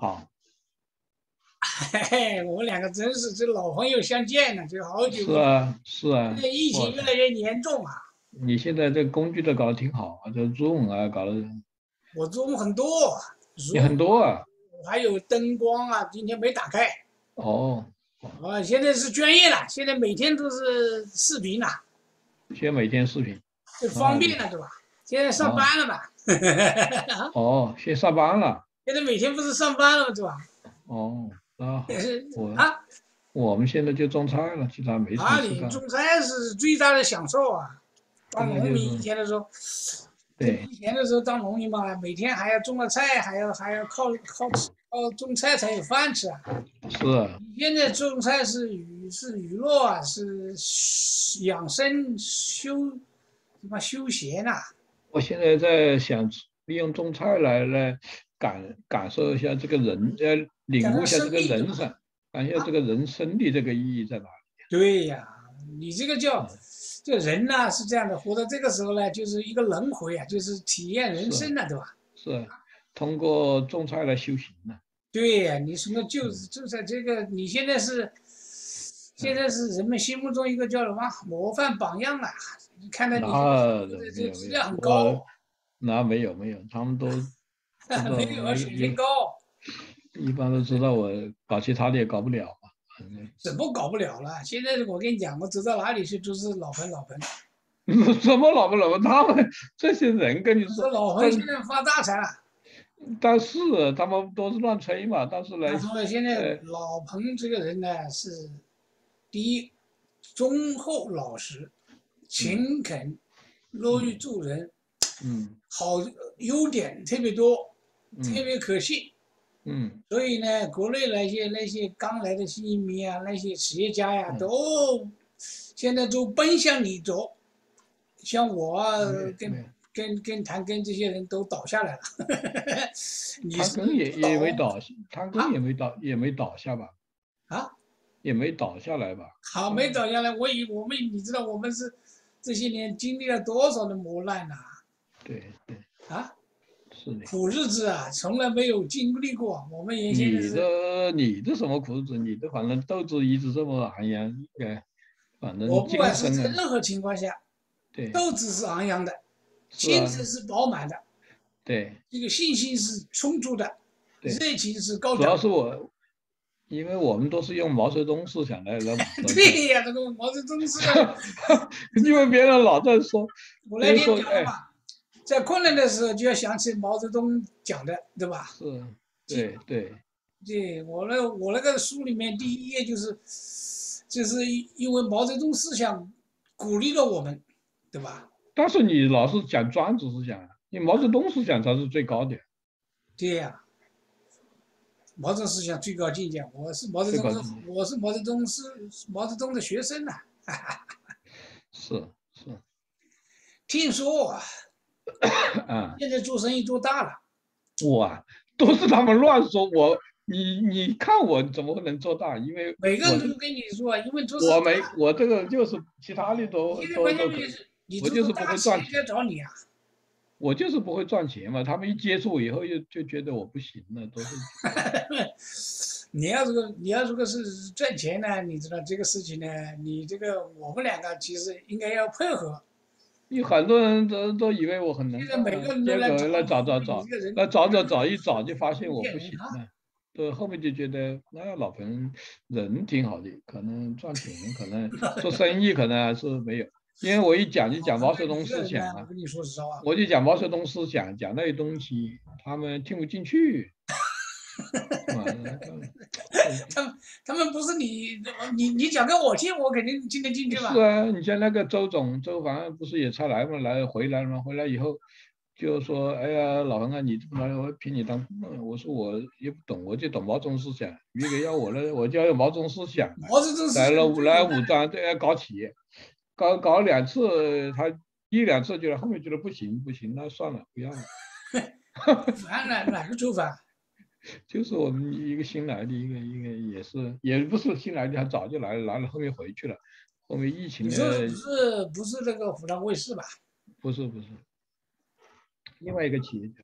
好， 嘿嘿，我们两个真是这老朋友相见了，这好久不见。 是啊，是啊， 现在疫情哇塞， 越来越严重啊， 你现在这工具都搞得挺好啊，这 Zoom 啊，搞得我 Zoom 很多也 ，Zoom 很多啊。 还有灯光啊，今天没打开。 哦， 啊，现在是专业了，现在每天都是视频了， 先每天视频， 就那厉害。 方便了，对吧？现在上哦班了嘛， 哦，先上班了。 现在每天不是上班了嘛，对吧？ 哦，那好， 也是我啊我们现在就种菜了，其他没什么事干。 你种菜是最大的享受啊！当现在农民以就是前的时候，这对， 以前的时候当农民嘛，每天还要种了菜，还要靠种菜才有饭吃啊。 是啊， 你现在种菜是娱乐啊，是养生什么休闲呐、 我现在在想利用种菜来感受一下这个人，领讲那个悟一下这个生意对吧？ 人生，感觉这啊， 个人生的这个意义在哪对呀，你这个叫里？ 这人呢是这样的，活到这个时候呢，就是一个轮回啊，就是体验人是啊， 生了，对吧？ 是啊，通过种菜来修行呢。 对呀，你什么嗯就在这个，你现嗯， 在是人们心目中一个叫什么模范榜样啊？你看到你现在那活的这没有没有， 个质量很高， 那没有，他们都知道， 没有啊，水平高， 一般都知道我搞其他的也搞不了嘛。嗯， 怎么搞不了了？现在我跟你讲，我走到哪里去都是老彭， 什么老不老不，他们这些人跟你说， 这老彭现但在发大财了。 但是他们都是乱吹嘛。但是呢， 他说现在呃老彭这个人呢是第一，忠厚老实， 嗯勤恳，乐于嗯助人， 嗯好优点特别多，特嗯别可信。 嗯所以呢，国内那些刚来的新移民啊，那些企业家呀， 嗯， 现在都奔向你走。像我啊，跟没没， 跟这些人都倒下来了。你是汤根也不倒也没倒，汤根啊也没倒下吧， 啊？ 也没倒下来吧。 好，没嗯， 倒下来。我们，你知道我们是这些年经历了多少的磨难呐、 对对， 啊？ 是的。 苦日子啊，从来没有经历过。我们原先的你是， 的你的什么苦子？你的反正斗志一直这么昂扬，反正我不管是精神啊， 在任何情况下， 对， 斗志是昂扬的， 是啊， 精神是饱满的， 对这个信心是充足的， 对， 热情是高主要涨的。 是我，因为我们都是用毛泽东思想来武装自己。 对呀，这个毛泽东是， 因为别人老在说， 我那别人说， 天讲了嘛， 哎， 在困难的时候就要想起毛泽东讲的，对吧？ 是， 记对对， 对，我那个书里面第一页就是因为毛泽东思想鼓励了我们，对吧？ 但是你老是讲专制思想啊，你毛泽东思想才是最高的， 对呀，毛泽东思想最高境界。 最高境界。 我是毛泽东的学生呐、 是是听说啊， 啊。 现在做生意做大了， 我啊，都是他们乱说。你看我怎么会能做大？因为每个人都跟你说啊，因为做事大， 我这个就是其他的你现在关键都可以， 问题是，你我做的就是不会大企业赚钱， 该找你啊。 我就是不会赚钱嘛。他们一接触以后就觉得我不行了，都是你要如果是赚钱呢，你知道这个事情呢，你这个我们两个其实应该要配合。 有很多人都以为我很能现在每个干啊， 人都来结果来找你，因为你这个人找一找就发现我不推荐人啊。 行了。对，后面就觉得那老彭人挺好的，可能赚钱，可能做生意，可能还是没有。因为我一讲就讲老彭啊，你毛泽东这个人呢， 思想啊， 我跟你说实话， 我就讲毛泽东思想，讲那些东西，他们听不进去，完了， 他们他们不是你讲给我听，我肯定听得进去吧？ 是啊，你像那个周凡不是也才来嘛，回来了嘛，回来以后就说，哎呀，老彭啊，你这么来，我聘你当顾问。我说我也不懂，我就懂毛泽东思想，余给要我呢，我就要用毛泽东思想啊， 毛泽东思想最来简单的， 武装，这要搞企业，搞两次，他一两次后面觉得不行，那算了，不要了。 哪个做法？ 就是我们一个新来的一个也不是新来的，他早就来了，后面回去了。后面疫情呢， 你说的不是那个湖南卫视吧？ 不是另外一个企业家，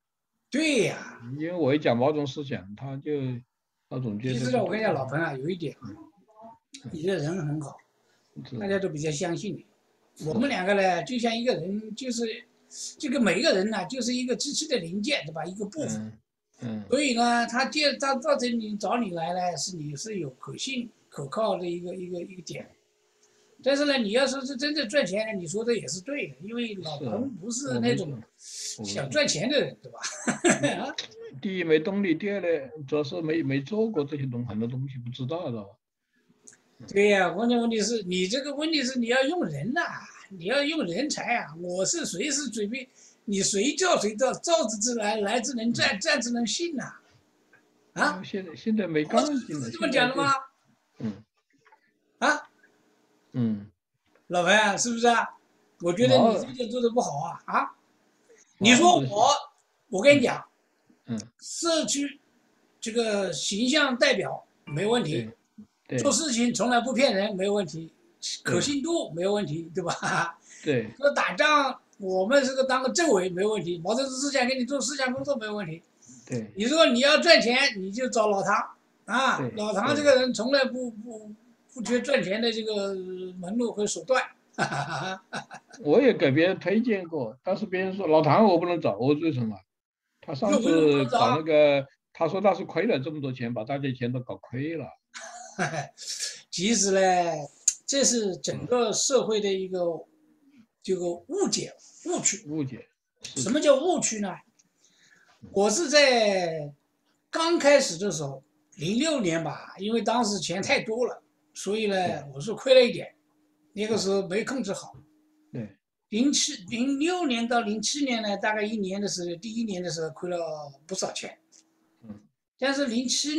对呀、 因为我一讲某种思想，他总觉其实呢， 得不对。 我跟你讲，老彭啊，有一点啊， 嗯， 你这人很好， 是大家都比较相信你。我们是， 两个呢，就像一个人，就是这个每一个人呢，就是一个机器的零件，对吧？一个部分。 嗯嗯所以呢，他到这里找你来呢，你是有可信可靠的一个点。但是呢，你要说是真正赚钱呢，你说的也是对的，因为老是， 彭不是那种我没错，我不是。 想赚钱的人，对吧？啊， 第一没动力，第二呢，主要是没做过这些很多东西，不知道的。 对呀、关键问题是你这个问题是你要用人呐、你要用人才啊！我是随时准备，你谁叫谁到，召之则来，来之能嗯， 战，战之能信呐、啊！ 现在没我干劲了， 是这么现在就讲的吗？ 嗯啊， 嗯， 老彭啊，是不是啊？我觉得你这毛个做的不好啊！啊，你毛子是说我跟你嗯讲， 嗯， 社区这个形象代表没问题， 对做对事情从来不骗人没有问题，可对信度没有问题，对吧？ 对说打仗，我们是个当个政委没有问题，毛泽东思想给你做思想工作没有问题。 对你说你要赚钱，你就找老唐啊， 对老唐这对， 个人从来不缺赚钱的这个门路和手段。哈哈哈， 我也给别人推荐过，但是别人说老唐我不能找，我说为什么？他上那为什么不次搞能找啊？ 那个，他说他是亏了这么多钱，把大家钱都搞亏了。 其实呢，这是整嗯， 个社会的一个这个误解误区。 误解，是的。 什么叫误区呢？我是在刚开始的时候，06年吧，因为当时钱太多了，所以呢， 对我是亏了一点，那个对时候没控制好。 对， 06年到07年呢，大概一年的时候，第一年的时候亏了不少钱， 嗯但是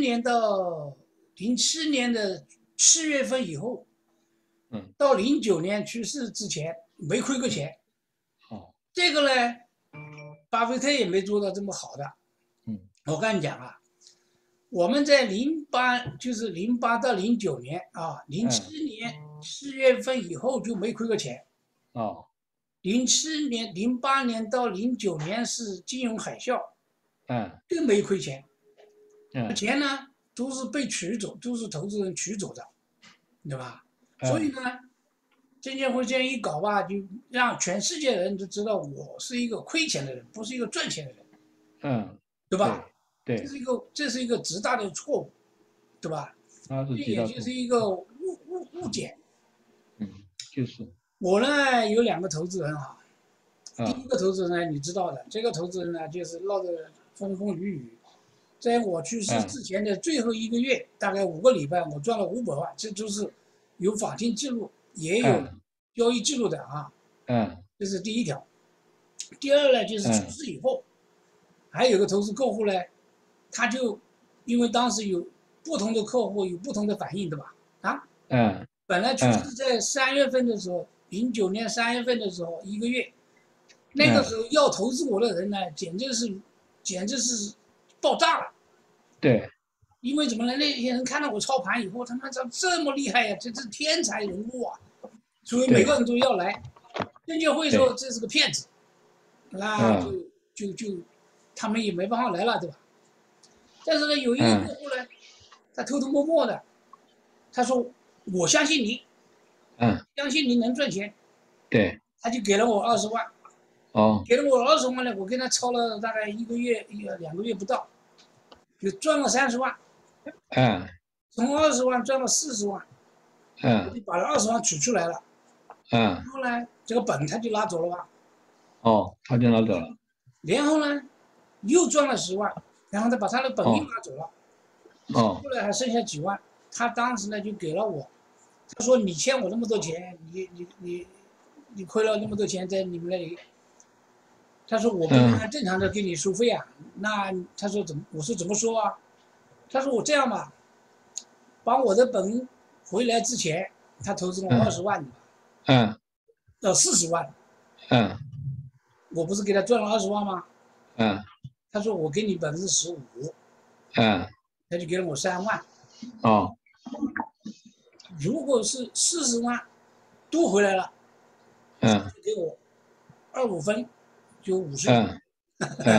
07年的7月份以后， 嗯， 到09年去世之前没亏过钱。 好， 这个呢，巴菲特也没做到这么好的。 嗯我跟你讲啊，我们在就是08到09年啊，零嗯七年7月份以后就没亏过钱。 哦 07年、08年到09年是金融海啸， 嗯更没亏钱。 嗯钱呢都是被取走，都是投资人取走的，对吧？所以嗯呢，证监会这样一搞吧，就让全世界人都知道我是一个亏钱的人，不是一个赚钱的人， 嗯， 对吧？ 对对， 这是一个极大的错误，对吧？ 他是这极大错误。 也就是一个误解。 嗯，就是我呢有两个投资人啊，第一啊个投资人呢你知道的，这个投资人呢就是闹得风风雨雨，在我去世嗯之前的最后一个月，大概5个礼拜，我赚了500万，这都是有法定记录，也有嗯交易记录的啊。 嗯这是第一条。第二呢，就是去嗯世以后，还有个投资客户呢，他就因为当时有不同的客户有不同的反应，对吧？啊， 嗯本来去世嗯在3月份的时候，09年3月份的时候一个月，那个嗯， 时候要投资我的人呢，简直是爆炸了。 对因为怎么呢？那些人看到我操盘以后，他妈这么厉害呀、这是天才人物啊！所以每个对人都要来。证监会说对， 这是个骗子，那嗯就他们也没办法来了，对吧？但是呢，有一个客嗯户呢，他偷偷摸摸的，他说我相信你， 嗯， 相信你能赚钱， 对， 他就给了我20万， 哦给了我20万呢，我跟他抄了大概1个月2个月不到，就赚了30万， 嗯从20万赚了40万，我嗯就把这20万取出来了。然嗯， 后呢，这个本他就拿走了吧， 哦，他就拿走了。 然后呢，又赚了10万，然后他把他的本又哦拿走了， 哦后来还剩下几万，他当时呢就给了我，他说你欠我那么多钱，你亏了那么多钱在你们那里，他说我不能按正常的给你收费啊，那他说怎么？我说怎么说啊？他说我这样吧，把我的本回来之前，他投资了我20万， 嗯 40万， 嗯我不是给他赚了20万吗？ 嗯他说我给你15%， 嗯， 他就给了我3万。 哦如果是40万都回来了， 嗯就给我25分，就50， 嗯嗯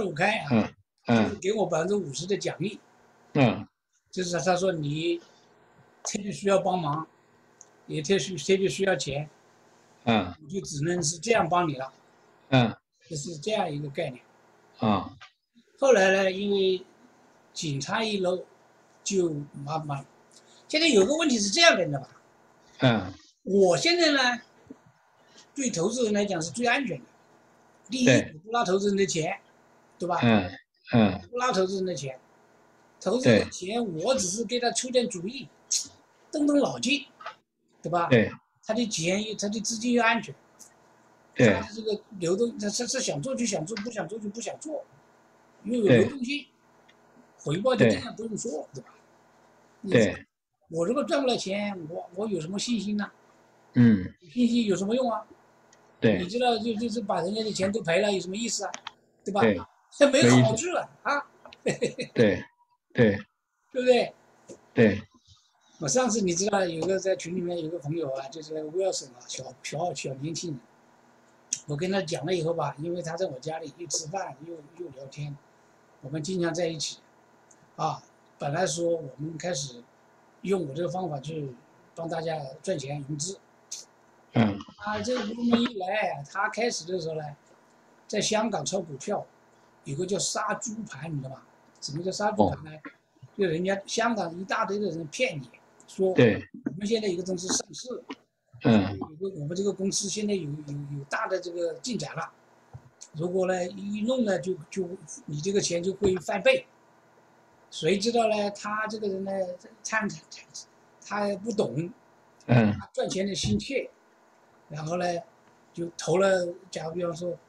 开啊， 嗯就是嗯给我50%的奖励， 嗯就是他说你特别需要帮忙，也特别需要钱， 嗯我就只能是这样帮你了， 嗯就是这样一个概念。 啊后来呢，因为警察一漏就麻烦了。现在有个问题是这样的，你知道吧？ 嗯我现在呢，对投资人来讲是最安全的。第一， 对我不拿投资人的钱，对吧？ 嗯嗯不拿投资人的钱，投资人的对钱我只是给他出点主意，动动脑筋，对吧？ 对他的资金又安全，他对的这个流动，他是想做就想做，不想做就不想做，又有流对动性，回报就这对样不用说，对吧？你说对我如果赚不了钱，我有什么信心呢？ 嗯有信心有什么用啊？你对知道就是把人家的钱都赔了，有什么意思啊？对吧？ 对这没没意思， 好处了啊， 对对对不对？ 对我上次你知道有个在群里面有个朋友啊，就是那个威尔森啊，小年轻人，我跟他讲了以后吧，因为他在我家里又吃饭又聊天，我们经常在一起啊。本来说我们开始用我这个方法去帮大家赚钱融资嗯啊，这么一来，他开始的时候呢，在香港炒股票，有个叫杀猪盘，你知道吗？什么叫杀猪哦盘呢？就人家香港一大堆的人骗你，说对我们现在有个东西上市， 嗯我们这个公司现在有大的这个进展了，如果呢一弄呢就你这个钱就会翻倍，谁知道呢？他这个人呢，他也不懂， 嗯他赚钱的心切，然后呢就投了，假如比方说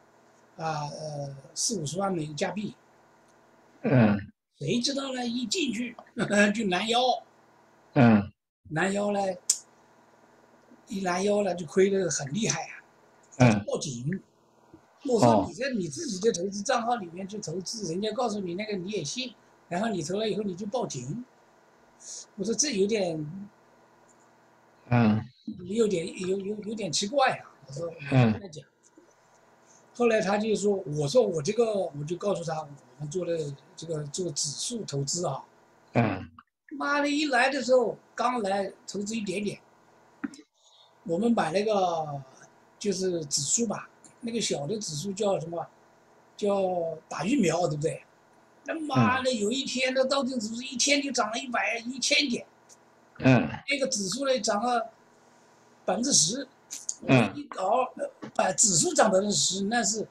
40-50万加币， 嗯谁知道呢？一进去就拦腰， 嗯拦腰呢，一拦腰呢就亏得很厉害啊，他就嗯报警。我说哦你在你自己的投资账号里面去投资，人家告诉你那个你也信，然后你投了以后你就报警。我说这有点嗯有点奇怪啊。我就跟嗯他讲，后来他就说，我说我这个我就告诉他，我们做的这个做指数投资啊， 嗯妈的，一来的时候刚来投资一点点，我们买那个就是指数吧，那个小的指数叫什么？叫打疫苗，对不对？那妈嗯的，有一天那道琼指数一天就涨了1000点， 嗯那个指数呢涨了10%，我嗯一搞，把指数涨10%，那是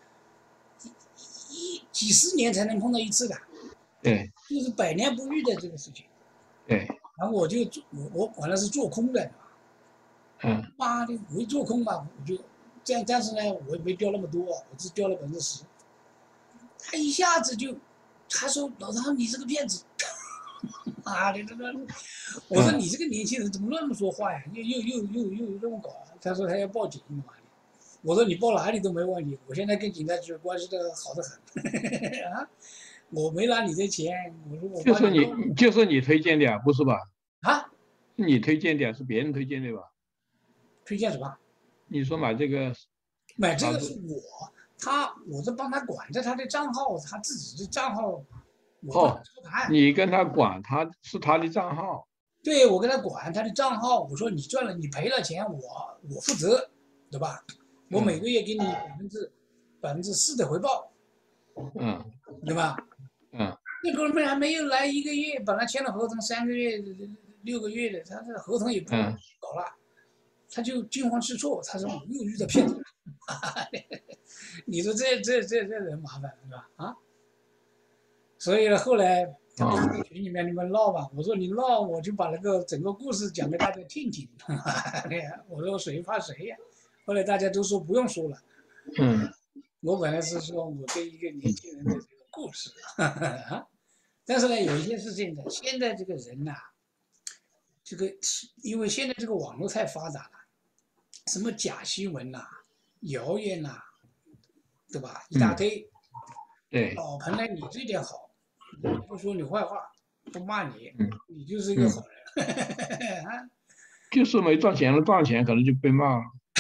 几十年才能碰到一次的， 对就是百年不遇的这个事情。 对然后我就我那是做空的， 嗯妈的，我一做空吧，我就这样，但是呢，我也没掉那么多，我只掉了10%。他一下子就，他说老张你这个骗子，妈的这个，我说你这个年轻人怎么那么说话呀？又这么搞啊？他说他要报警，妈的！我说你报哪里都没问题，我现在跟警察局关系的好得很啊，我没拿你的钱，我说我就是帮你报就是你推荐的呀，不是吧？ 啊， 是你推荐的呀，是别人推荐的吧？ 推荐什么？ 你说买这个买这个啥子？ 是我在帮他管着他的账号，他自己的账号，我帮他哦， 操盘。 你跟他管，他是他的账号。 对，我跟他管他的账号，我说你赚了你赔了钱，我负责，对吧？我每个月给你4%的回报， 嗯对吧？ 嗯那哥们还没有来1个月，本来签了合同3个月、6个月的，他这合同也不嗯搞了，他就惊慌失措，他说我又遇到骗子了，你说这人麻烦是吧？啊，所以呢，后来他不是在群里面你们闹嘛，我说你闹，我就把那个整个故事讲给大家听听，我说谁怕谁呀？后来大家都说不用说了， 嗯我本来是说我跟一个年轻人的这个故事，但是呢，有一件事情呢，现在这个人呐、这个因为现在这个网络太发达了，什么假新闻呐、谣言呐、对吧？一大堆。 对老彭呢，你这点好，不说你坏话，不骂你， 嗯你就是一个好人。啊， 就是没赚钱了，赚钱可能就被骂了。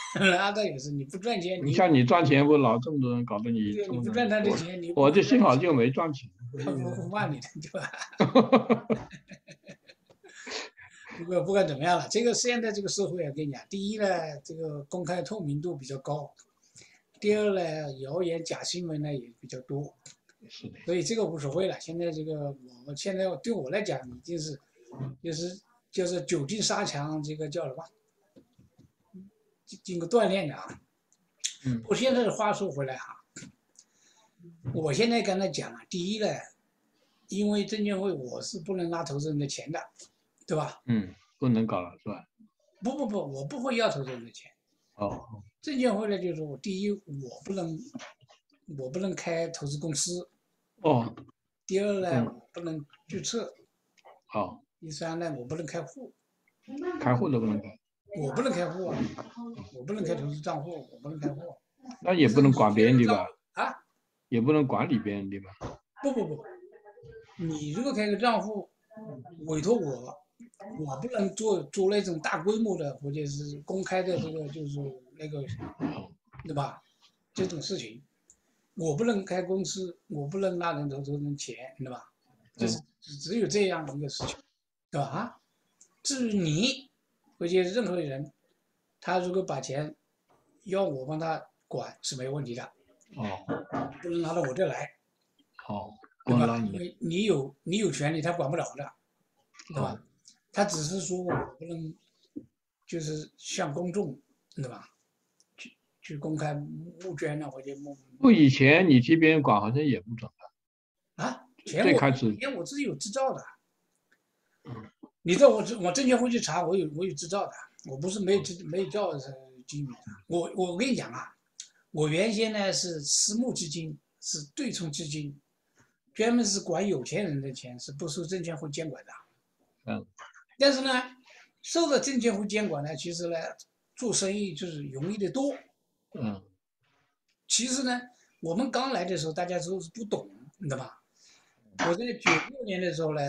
那倒也是，你不赚钱， 你像你赚钱不老这么多人搞得你这么多你不赚他的我钱，你不我这幸好就没赚钱，所以不骂你的，对吧？不管怎么样了，这个现在这个社会啊，跟你讲，第一呢，这个公开透明度比较高；第二呢，谣言假新闻呢也比较多， 是的， 所以这个无所谓了。现在这个我现在对我来讲已经是，就是久经沙场，这个叫什么？经过锻炼的啊。 嗯我现在的话说回来哈，我现在跟他讲了，第一呢，因为证监会我是不能拿投资人的钱的，对吧？ 不能搞了是吧？ 不，我不会要投资人的钱。 哦证监会呢，就是说，第一，我不能开投资公司； 哦第二呢， 嗯我不能注册； 好， 第三呢，我不能开户， 开户都不能开， 我不能开户啊，我不能开投资账户，我不能开户。 那也不能管别人对吧？ 啊， 也不能管理别人对吧？ 不，你如果开个账户，委托我，我不能做那种大规模的或者是公开的这个就是那个，对吧？这种事情，我不能开公司，我不能拿人投资人钱，对吧？这是只有这样的一个事情，对吧？啊，至于你或者任何人，他如果把钱要我帮他管是没问题的， 哦不能拿到我这来， 好， 对吧？ 光拉你的因为你有权利，他管不了的，对吧？ 哦他只是说我不能就是向公众，对吧？去公开募捐啊，或者不，以前你替别人管好像也不准啊， 的， 钱我最开始钱我自己有执照的，你知道我证监会去查，我有执照的，我不是没有经理的。我跟你讲啊，我原先呢是私募基金，是对冲基金，专门是管有钱人的钱，是不受证监会监管的。 嗯但是呢，受了证监会监管呢，其实呢做生意就是容易得多。 嗯其实呢，我们刚来的时候，大家都是不懂，你知道吧？我在96年的时候呢，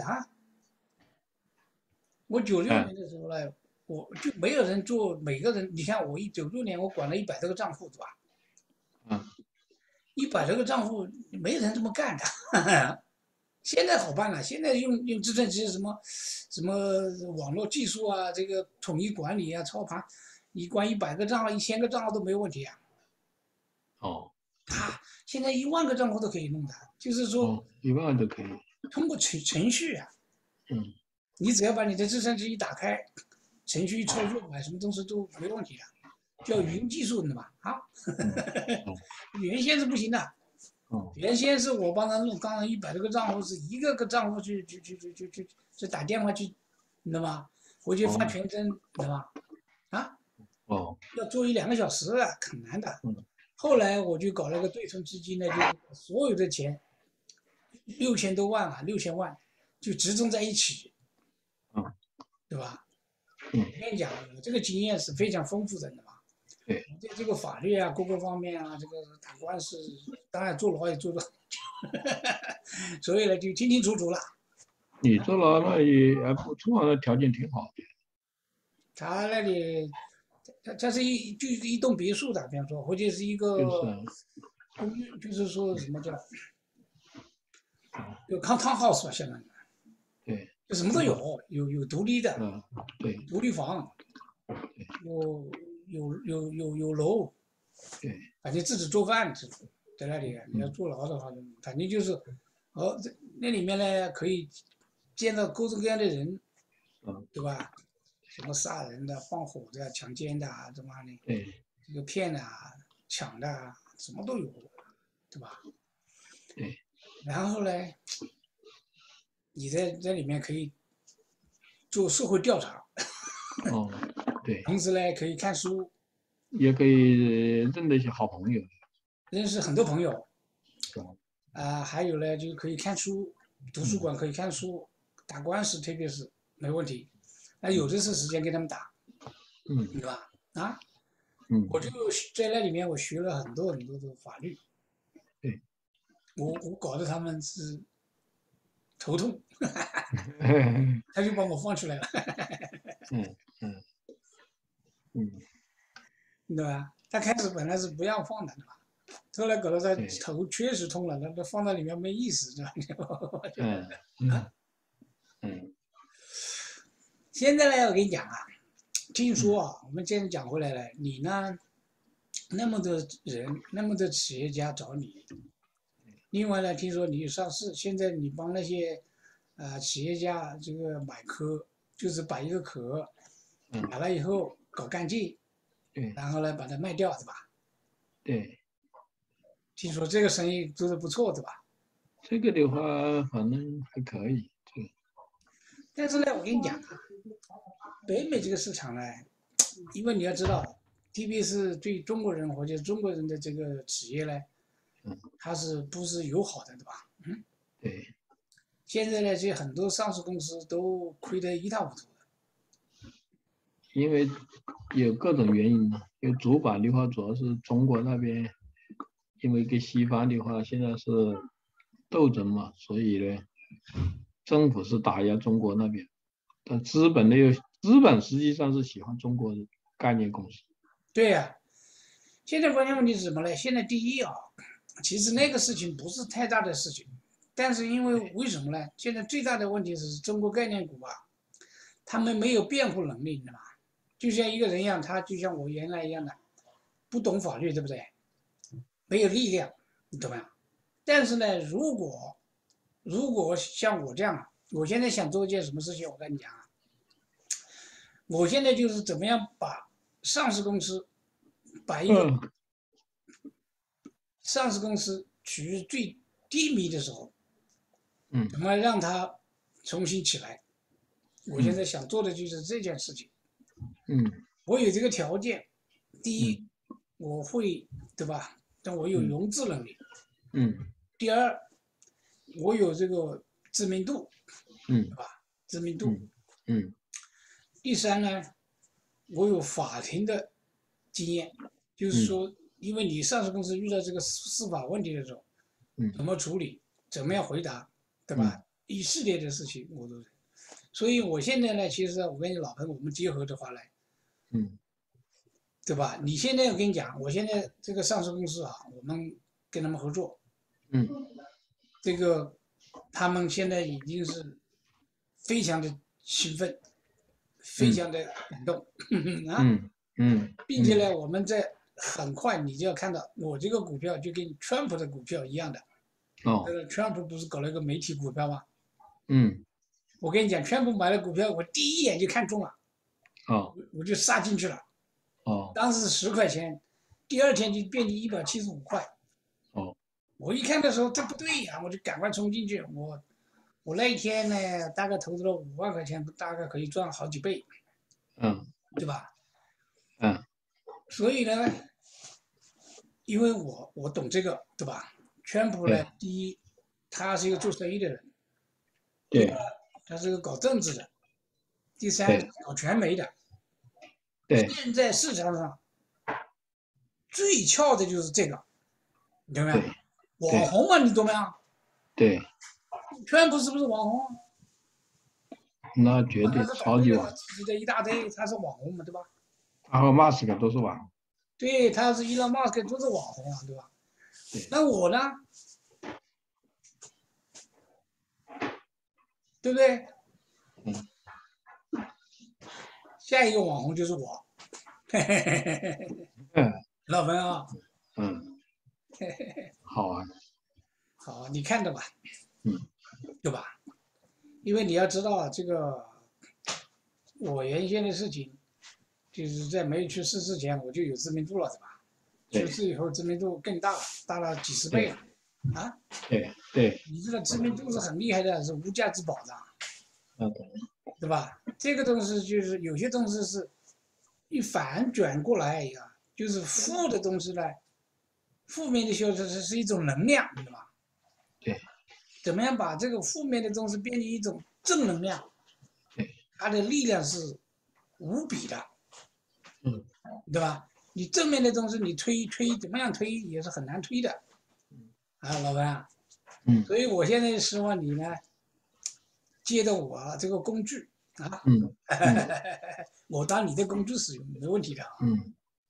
我九六嗯年的时候呢，我就没有人做，每个人，你看我96年我管了100多个账户，对吧？ 嗯 100多个账户，没有人这么干的。现在好办了，现在用计算机什么网络技术啊，这个统一管理啊，操盘，你管100个账号、1000个账号都没有问题啊。 哦现在1万个账户都可以弄的，就是说哦1万都可以， 通过程序啊， 嗯你只要把你的计算机一打开，程序一操作，买什么东西都没问题的，叫云技术的嘛啊。 哦原先是不行的， 哦原先是我帮他弄，刚刚100多个账户是一个个账户去打电话去，你知道吗？回去发传真，知道吗？啊， 哦要做1、2个小时啊，很难的。 嗯后来我就搞了个对冲基金呢，就所有的钱6000多万啊，6000万就集中在一起， 嗯对吧？ 嗯我跟你讲，我这个经验是非常丰富的，你知道吗？ 对， 对这个法律啊，各个方面啊，这个打官司，当然坐牢也坐得很久，所以呢就清清楚楚了。 你坐牢那也不错，那条件挺好的， 他那里，他是就是一栋别墅的，比方说，或者是一就是个公寓，就是说什么叫有 townhouse 吧，相当于对， 就什么都有，有独立的嗯对独立房，有楼， 对， 反正自己做饭在那里。你要嗯坐牢的话，反正就是，那里面呢可以见到各种各样的人， 嗯对吧？什么杀人的、放火的、强奸的啊，怎么的， 对这个骗的啊、抢的啊，什么都有，对吧？ 对， 然后呢，你在这里面可以做社会调查， 哦对， 平时呢可以看书， 也可以认得一些好朋友， 认识很多朋友， 哦还有呢就可以看书，图书嗯馆可以看书，打官司特别是没问题，那有的是时间跟他们打， 嗯对吧？啊， 嗯我就在那里面我学了很多很多的法律， 对， 我搞得他们是头痛， 嗯他就把我放出来了。 嗯嗯对吧？他开始本来是不让放的，对吧？后来搞得他对， 头确实痛了，那放在里面没意思，对吧？ 嗯啊， 嗯嗯现在呢，我跟你讲啊，听嗯说啊，我们现在讲回来了，你呢，那么多人，那么多企业家找你，另外呢，听说你上市，现在你帮那些企业家这个买壳，就是把一个壳买嗯， 了以后搞干净， 对然后呢把它卖掉，对吧？ 对， 听说这个生意做得不错，对吧？ 这个的话反正还可以，这个但是呢，我跟你讲啊，北美这个市场呢，因为你要知道，特别是对中国人或者中国人的这个企业呢， 嗯它是不是友好的，对吧？嗯， 对。 现在呢，这很多上市公司都亏得一塌糊涂的。 因为有各种原因嘛，因为主板的话，主要是中国那边，因为跟西方的话现在是斗争嘛，所以呢，政府是打压中国那边，但资本实际上是喜欢中国的概念公司。 对呀、现在关键问题是什么呢？现在第一啊，其实那个事情不是太大的事情，但是因为为什么呢？现在最大的问题是中国概念股啊，他们没有辩护能力，你知道吗？就像一个人一样，他就像我原来一样的，不懂法律，对不对？没有力量，你懂吗？但是呢，如果像我这样啊，我现在想做一件什么事情，我跟你讲啊，我现在就是怎么样把上市公司，把一个嗯上市公司处于最低迷的时候，怎嗯么让它重新起来？我现在嗯想做的就是这件事情。 嗯我有这个条件，第一， 嗯我会，对吧？但我有嗯融资能力。 嗯第二，我有这个知名度， 嗯对吧？知名度。 嗯嗯第三呢，我有法庭的经验，就是嗯说，因为你上市公司遇到这个司法问题的时候，怎嗯么处理，怎么样回答，对吧？ 嗯一系列的事情我都，所以我现在呢，其实我跟你老彭我们结合的话呢， 嗯对吧？你现在我跟你讲，我现在这个上市公司啊，我们跟他们合作， 嗯这个他们现在已经是非常的兴奋，非常的感动啊， 嗯嗯并且呢，我们在很快你就要看到我这个股票就跟川普的股票一样的， 哦川普不是搞了一个媒体股票吗？ 嗯我跟你讲，川普买了股票，我第一眼就看中了， 哦我就杀进去了， 哦当时10块钱，第二天就变成175块。 哦我一看的时候，这不对呀、我就赶快冲进去。我那一天呢，大概投资了5万块钱，大概可以赚好几倍， 嗯对吧？ 嗯所以呢，因为我懂这个，对吧？川普呢， 对第一，他是一个做生意的人；第二， 对他是个搞政治的；第三， 对搞传媒的。 对现在市场上最俏的就是这个，你懂没有？ 对对网红嘛，你懂没有？ 对， 川普是不是网红？ 那绝对他是超级网红， 自己的一大堆，他是网红嘛，对吧？ 他和马斯克都是网红。 对，他是伊隆马斯克都是网红啊，对吧？ 对， 那我呢，对不对？ 嗯下一个网红就是我， 嗯老彭啊， 嗯，好啊， 好，你看着吧， 嗯对吧？因为你要知道啊这个，我原先的事情，就是在没有去世之前我就有知名度了，对吧？ 对去世以后知名度更大了，大了几十倍对了，啊！ 对对， 你这个知名度是很厉害的，是无价之宝的， 嗯对吧？这个东西就是有些东西是一反转过来呀，就是负的东西呢，负面的消息是一种能量，对吧？ 对怎么样把这个负面的东西变成一种正能量？ 对， 它的力量是无比的， 嗯对吧？你正面的东西你推怎么样推也是很难推的，啊，老板啊， 嗯所以我现在希望你呢，借着我这个工具啊， 嗯嗯我当你的工具使用没问题的啊。 嗯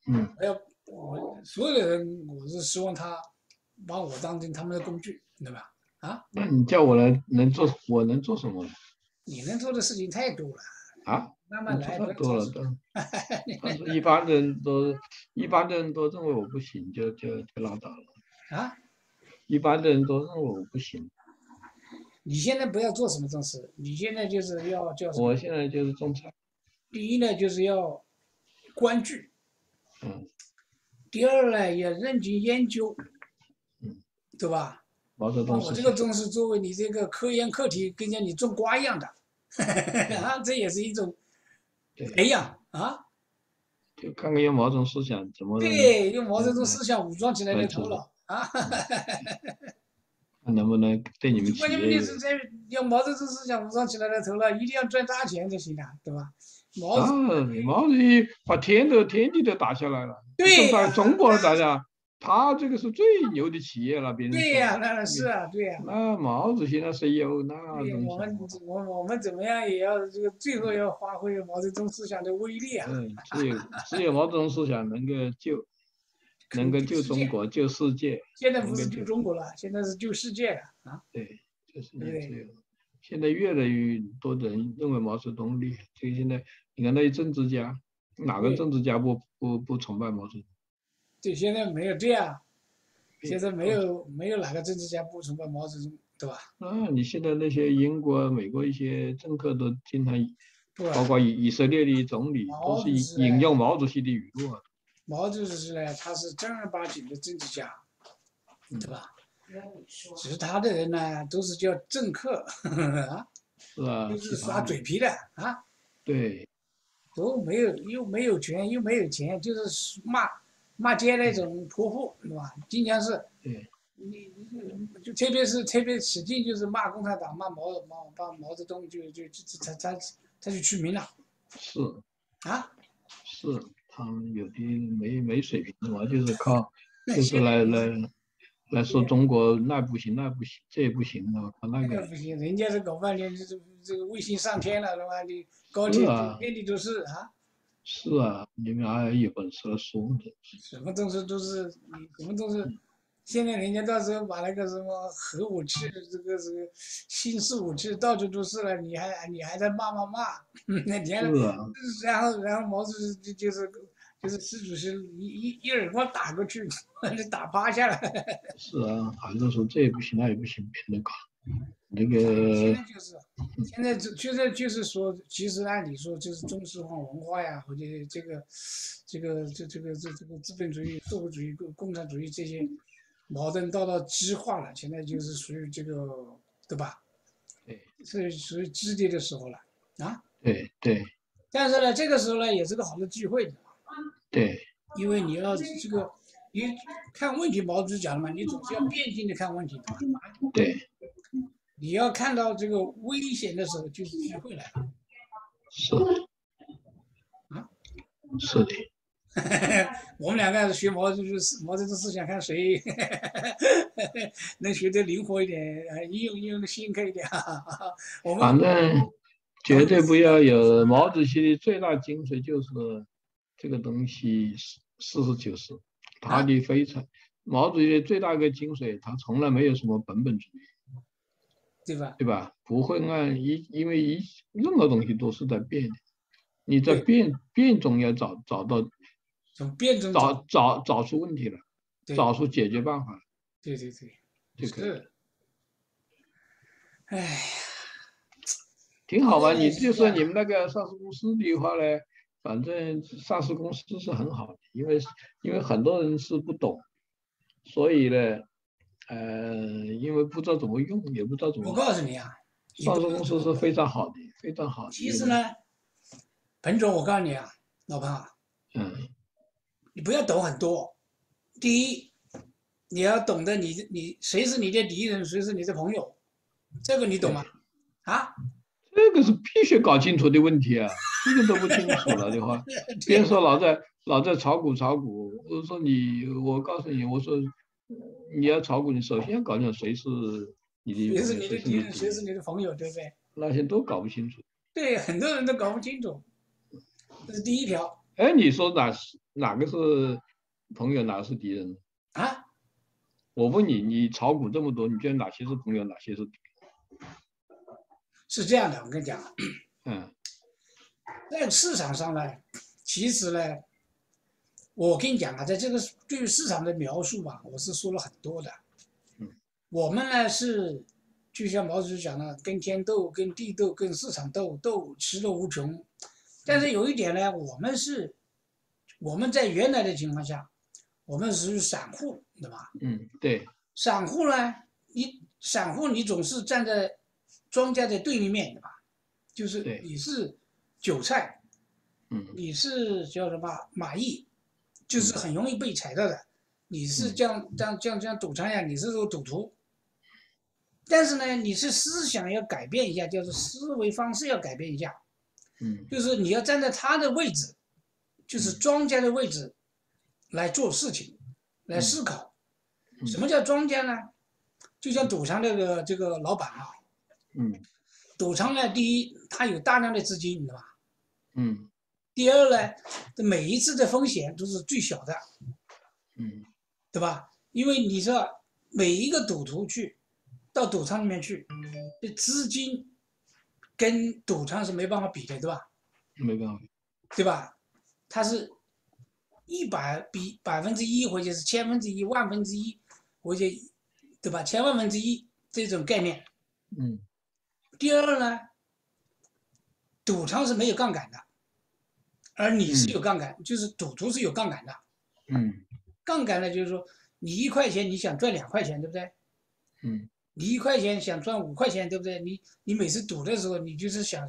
我所有的人，我是希望他把我当成他们的工具，对吧？啊， 那你叫我来我能做什么呢？ 你能做的事情太多了， 啊， 慢慢来， 你做太不要着急。 多了都。但是一般的人都认为我不行，就拉倒了。 啊， 一般的人都认为我不行。 你现在不要做什么正事，你现在就是要叫什么？ 我现在就是种菜。 第一呢，就是要观剧； 嗯第二呢，也认真研究， 嗯， 对吧？ 毛泽把东思想。 我这个正事作为你这个科研课题，跟像你种瓜一样的，啊，这也是一种培对， 养啊。 就看看用毛泽东思想怎么能对，用毛泽东来思想武装起来的头来做。 脑啊。 嗯，看能不能对你们就关键问企业有。 题是在用毛泽东思想武装起来的头脑，一定要赚大钱才行的，对吧？毛啊， 泽毛主席把天地都打下来了，不是对呀、 把中国打下，他这个是最牛的企业了。别人说， 对呀、那是啊，对呀、 那毛主席那 CEO 那对东西。 我们怎么样也要这个最后要发挥毛泽东思想的威力啊， 只有毛泽东思想能够救救世界。 中国、救世界。 现在不是救能够救。 中国了，现在是救世界了啊， 对，救世对不对？ 界只有。现在越来越多的人认为毛泽东厉害。所以现在你看那些政治家，哪个对政治家不崇拜毛泽东？ 对，现在没有这样，现对， 在没有哪个政治家不崇拜毛泽东，对吧？ 你现在那些英国、美国一些政客都经常， 不， 包括以色列的总理，都是毛主席呢， 引用毛主席的语录啊。 毛主席呢，他是正儿八经的政治家，对嗯， 吧？只是他的人呢，都是叫政客啊， 是啊， 都是其他的。 耍嘴皮的啊， 对。 都没有又没有权又没有钱，就是骂街那种泼妇，对吧？经常是对， 就特别使劲就是骂共产党，把毛泽东他就出名了是啊！ 是，他们有的没水平的嘛，就是靠，就是现在来说中国那不行那不行，这也不行的，靠那个。 不行，人家是搞半天这个卫星上天了，是吧？你高铁是啊遍地都是啊， 是啊，你们还有本事来说呢？ 什么东西都是你什么东西。现在人家到时候把那个什么核武器，这个新式武器到处都是了，你还在骂，那你还， 是啊然后毛主席就是习主席一耳光打过去，就打趴下了。 是啊，还是说这也不行那也不行，别人搞那现个。 在就是，现在就是说，其实按理说就是中西方文化呀，或者这个资本主义、社会主义、共产主义这些矛盾到激化了，现在就是属于这个，对吧？ 对是属于激烈的时候了啊。 对对但是呢，这个时候呢，也是个好的机会， 对因为你要这个，你看问题，毛主席讲了嘛，你总是要辩证的看问题的嘛。 对， 你要看到这个危险的时候，就是机会来了。 是的啊， 是的。 我们两个学毛泽东思想，看谁能学得灵活一点，应用的深刻一点。我们反正绝对不要有毛主席的最大精髓，就是这个东西实事求是，他啊， 的非常毛主席的最大一个精髓，他从来没有什么本本主义， 对吧？ 对吧？不会因为任何东西都是在变的，你在对， 变中要找到从辩证找， 找出问题了， 对找出解决办法对对对， 就可以了。 是，哎， 挺好吧？ 现在你就是这样， 说你们那个上市公司的话呢，反正上市公司是很好的，因为很多人是不懂，所以呢，因为不知道怎么用，也不知道怎我么， 告诉你啊，你不上市公司是要懂。 非常好的，非常好的一个东西。 其实呢，彭总，我告诉你啊，老彭啊， 嗯， 你不要懂很多。第一，你要懂得你谁是你的敌人，谁是你的朋友，这个你懂吗？ 对， 啊， 这个是必须搞清楚的问题啊，这个都不清楚了的话，别对， 说老在炒股。我告诉你，我说你要炒股，你首先要搞清楚谁是你的朋友， 谁是你谁的敌人， 是你的敌人。 谁是你的朋友，对不对？ 那些都搞不清楚。 对，很多人都搞不清楚，这是第一条。 哎，你说哪个是朋友，哪个是敌人？ 啊？ 我问你，你炒股这么多，你觉得哪些是朋友，哪些是敌是这样的，我跟你讲， 人？ 在市场上呢，其实呢，我跟你讲啊，在这个对于市场的描述吧，我是说了很多的。 嗯我们呢是，就像毛主席讲的，跟天斗、跟地斗、跟市场斗，斗其乐无穷。但是有一点呢，我们在原来的情况下，我们是散户，对吧？ 对， 散户呢，散户你总是站在庄家的对立面，对吧？就是对， 你是韭菜， 嗯你是叫什么马蚁，就是嗯很容易被踩到的。你是嗯这样赌场呀，你是个赌徒。但是呢，你是思想要改变一下，就是思维方式要改变一下， 嗯就是你要站在他的位置，就是庄家的位置来做事情，来思考。什么叫庄家呢？就像赌场这个老板啊， 嗯赌场呢，第一，他有大量的资金，你知道吧？ 嗯第二呢，每一次的风险都是最小的， 嗯对吧？因为你知道，每一个赌徒到赌场里面去，这资金跟赌场是没办法比的，对吧？ 没办法， 对吧？它是比1%或者是1/1000、1/1000，或者对吧？1/100000这种概念。 嗯第二呢，赌场是没有杠杆的，而你是嗯有杠杆，就是赌徒是有杠杆的。 嗯杠杆呢，就是说你1块钱你想赚2块钱，对不对？ 嗯你1块钱想赚5块钱，对不对？你每次赌的时候，你就是想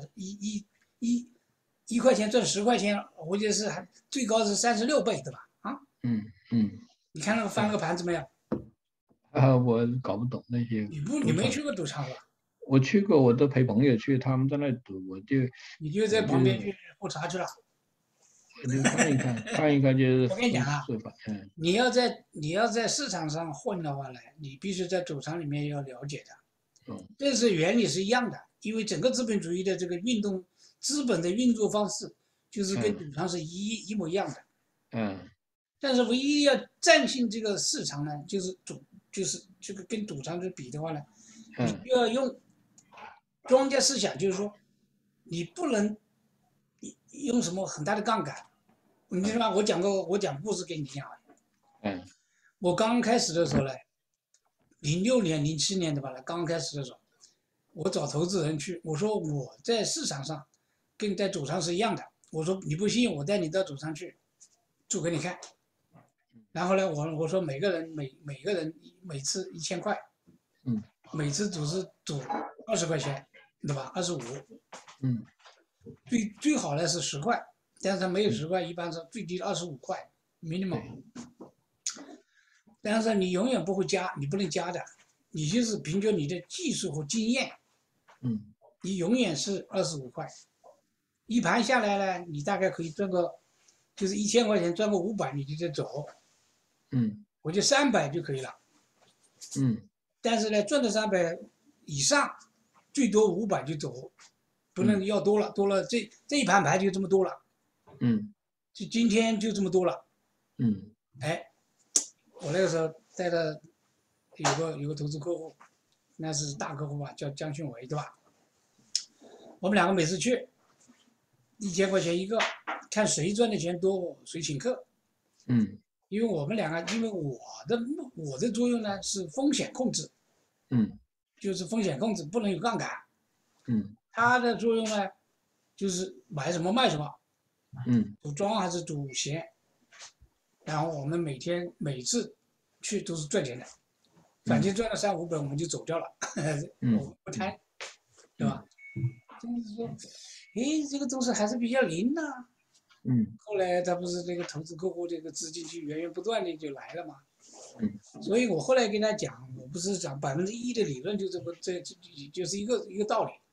一块钱赚10块钱，或者是还最高是36倍，对吧？啊， 嗯你看那个翻个盘怎么样？ 我搞不懂那些你赌场。 没去过赌场是吧？ 我去过，我都陪朋友去，他们在那赌， 你就在我就旁边去喝茶去了。 我就看一看，看一看就是我跟你讲啊， 是吧？ 你要在市场上混的话呢，你必须在赌场里面要了解的， 嗯这是原理是一样的。因为整个资本主义的这个运动，资本的运作方式就是跟嗯赌场是一模一样的。 嗯但是唯一要战胜这个市场呢，就是这个跟赌场去比的话呢，你嗯就要用庄家思想，就是说你不能用什么很大的杠杆。你知道吗？我讲故事给你听啊。 嗯我刚开始的时候呢，06年、07年的吧，刚开始的时候，我找投资人去，我说我在市场上跟在赌场是一样的。我说你不信，我带你到赌场去，做给你看。然后呢，我说每个人每次1000块， 嗯每次赌20块钱，对吧？25， 嗯最好的是10块，但是他没有10块，一般是最低的25块 minimum。 对， 但是你永远不会加，你不能加的，你就是凭借你的技术和经验， 嗯你永远是25块，一盘下来呢，你大概可以赚个，就是1000块钱赚个500，你就得走， 嗯我就300就可以了。 嗯但是呢，赚到300以上，最多500就走，不能要多了，多了这一盘牌就这么多了， 嗯就今天就这么多了。 嗯哎，我那个时候带的有个投资客户，那是大客户吧，叫江训伟，对吧？我们两个每次去1000块钱一个，看谁赚的钱多谁请客。 嗯因为我们两个，因为我的作用呢是风险控制， 嗯就是风险控制不能有杠杆。 嗯他的作用呢就是买什么卖什么， 嗯赌庄还是赌闲。然后我们每次去都是赚钱的，反正赚了300-500我们就走掉了，我们不贪，对吧？就是说，诶，这个东西还是比较灵的。后来他不是这个投资客户这个资金就源源不断的就来了嘛。所以我后来跟他讲，我不是讲1%的理论，就这就是一个道理。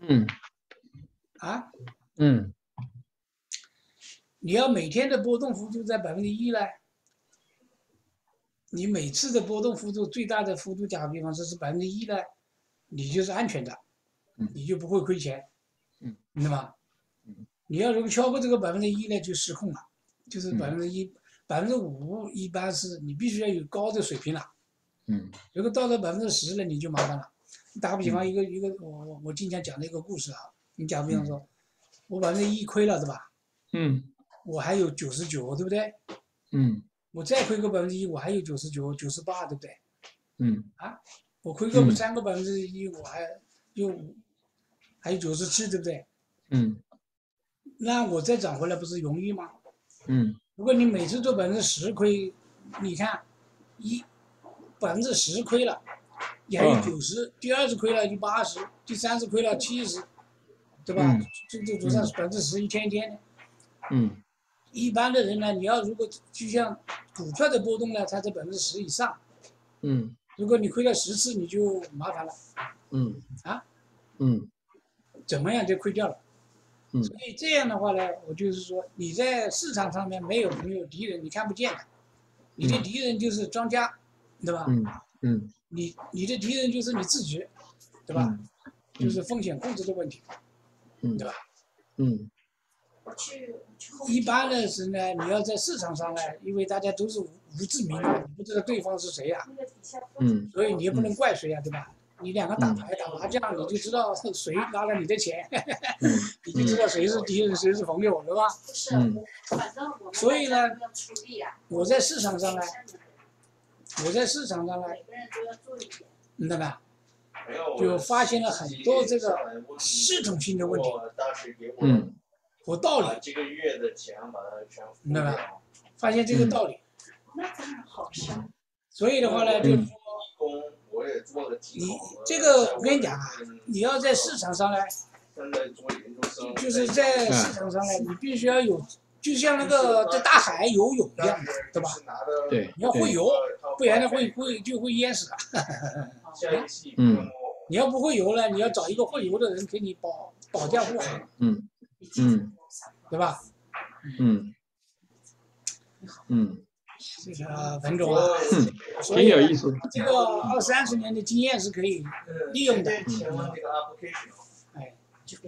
啊，你要每天的波动幅度在1%呢，你每次的波动幅度最大的幅度，假如比方说是1%呢，你就是安全的，你就不会亏钱，明白吗？你要如果超过这个1%呢，就失控了。 就是1%、5%，一般是你必须要有高的水平了。如果到了10%了，你就麻烦了。打个比方，我经常讲的一个故事啊，你假如比方说，我1%亏了，对吧？我还有99，对不对？我再亏个1%，我还有99、98，对不对？我亏个3%，我还有97，对不对？那我再涨回来不是容易吗？如果你每次做10%亏，你看10%亏了，你还有90，第二次亏了就80，第三次亏了70，对吧？这多少10%，一天一天的。一般的人呢，你要如果就像股票的波动呢，它在10%以上。如果你亏了10次，你就麻烦了。怎么样就亏掉了。所以这样的话呢，我就是说，你在市场上面没有朋友敌人，你看不见的，你的敌人就是庄家，对吧？你的敌人就是你自己，对吧？就是风险控制的问题，对吧？一般的是呢，你要在市场上呢，因为大家都是无知名的，你不知道对方是谁呀，所以你也不能怪谁呀，对吧？你两个打牌打麻将，你就知道谁拿了你的钱，你就知道谁是敌人谁是朋友，对吧？所以呢，我在市场上呢，你懂吧？就发现了很多这个系统性的问题和道理，明白吧？发现这个道理，所以的话呢，就是说，你这个我跟你讲啊，你要在市场上呢，就是在市场上呢，你必须要有，就像那个在大海游泳一样的，对吧？ 对， 你要会游，不然呢就会淹死的。你要不会游呢，你要找一个会游的人给你保驾护航。对吧？这个文总啊， 挺有意思。 这个20-30年的经验是可以利用的。哎，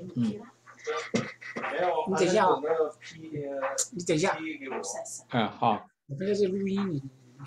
你等一下啊，你等一下。 哎，好。 我这是录音，你。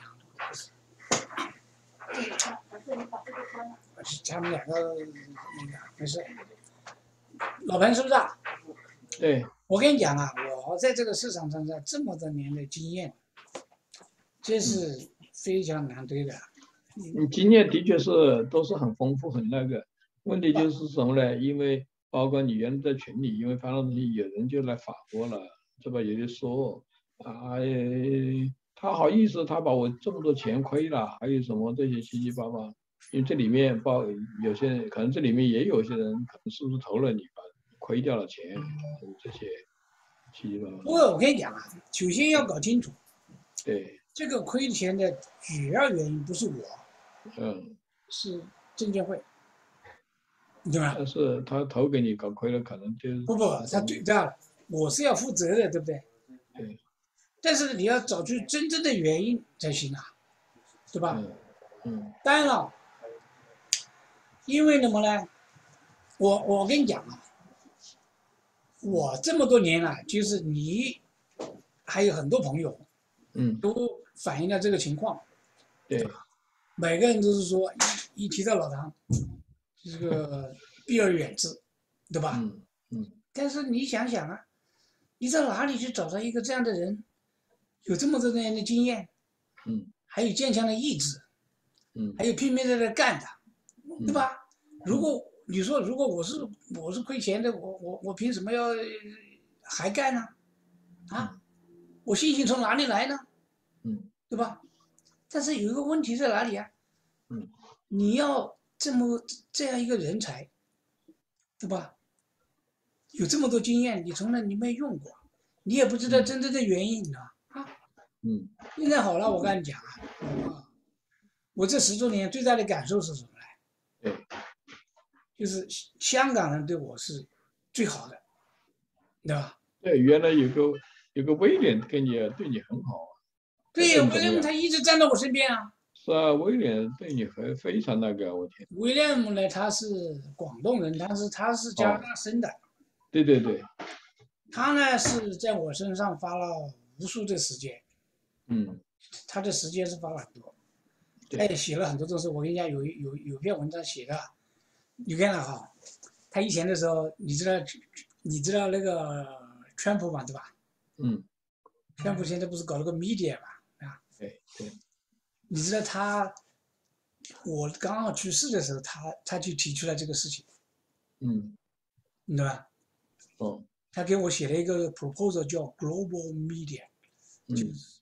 他们两个那个没事。老彭是不是啊？ 对。 我跟你讲啊，我在这个市场上这么多年的经验，这是非常难得的。 你经验的确是都是很丰富很那个，问题就是什么呢？因为包括你原来在群里，因为发了东西，有人就来反驳了，是吧？有人说他好意思，他把我这么多钱亏了，还有什么这些七七八八。因为这里面有些人可能这里面也有些人可能是不是投了你把亏掉了钱，这些七七八八。 不过我跟你讲啊，首先要搞清楚， 对， 这个亏钱的主要原因不是我，是证监会，对吧？ 但是他投给你搞亏了，可能就不，他对的，我是要负责的，对不对？ 对。 但是你要找出真正的原因才行啊，对吧？当然了，因为什么呢？我跟你讲啊，我这么多年了，就是你还有很多朋友，都反映了这个情况。 对， 每个人都是说一提到老唐，这个避而远之，对吧？但是你想想啊，你在哪里去找到一个这样的人，有这么多年的经验，还有坚强的意志，还有拼命在那干的，对吧？如果你说如果我是亏钱的，我凭什么要还干呢？啊，我信心从哪里来呢？对吧？但是有一个问题在哪里啊？你要这样一个人才，对吧？有这么多经验，你从来你没用过，你也不知道真正的原因啊。现在好了，我跟你讲啊，我这10多年最大的感受是什么呢？就是香港人对我是最好的，对吧？ 对，原来有个威廉对你很好。 对呀，威廉他一直站在我身边啊。 是啊，威廉对你非常那个，我天。 威廉姆呢，他是广东人，他是加拿大生的。 对。 他呢是在我身上花了无数的时间， 嗯， 他的时间是花了很多，他对， 也写了很多东西。我跟你讲，有篇文章写的，你看了哈，他以前的时候，你知道那个川普嘛，对吧？ 嗯， 川普现在不是搞了个 media 嘛，啊， 对对， 你知道我刚好去世的时候，他就提出来这个事情， 嗯， 你知道吧？ 哦， 他给我写了一个 proposal 叫 global media，就嗯是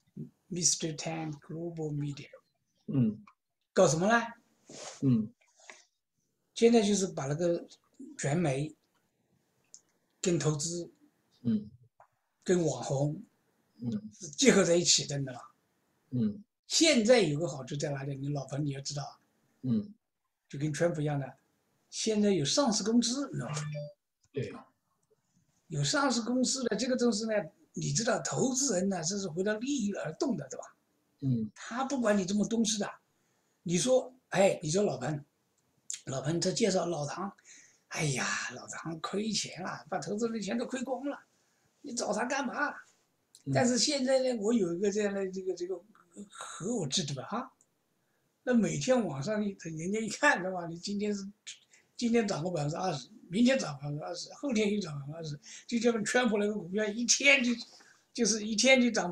Mr. Tan global media， 嗯搞什么呢？ 嗯现在就是把那个传媒跟投资嗯跟网红嗯是结合在一起的，你知道吧？ 嗯现在有个好处在哪里？你老婆你要知道， 嗯， 就跟川普一样的，现在有上市公司，你知道吧？ 对， 有上市公司的这个东西呢，你知道，投资人呢这是为了利益而动的，对吧？ 嗯他不管你这么东西的，你说，哎，你说老彭他介绍老唐，哎呀，老唐亏钱了，把投资人的钱都亏光了，你找他干嘛？但嗯是现在呢，我有一个这样的这个合伙制，对吧？哈，那每天晚上人家一看的话，你今天涨个20%，明天涨20%，后天又涨20%，就叫川普那个股票一天就是一天就涨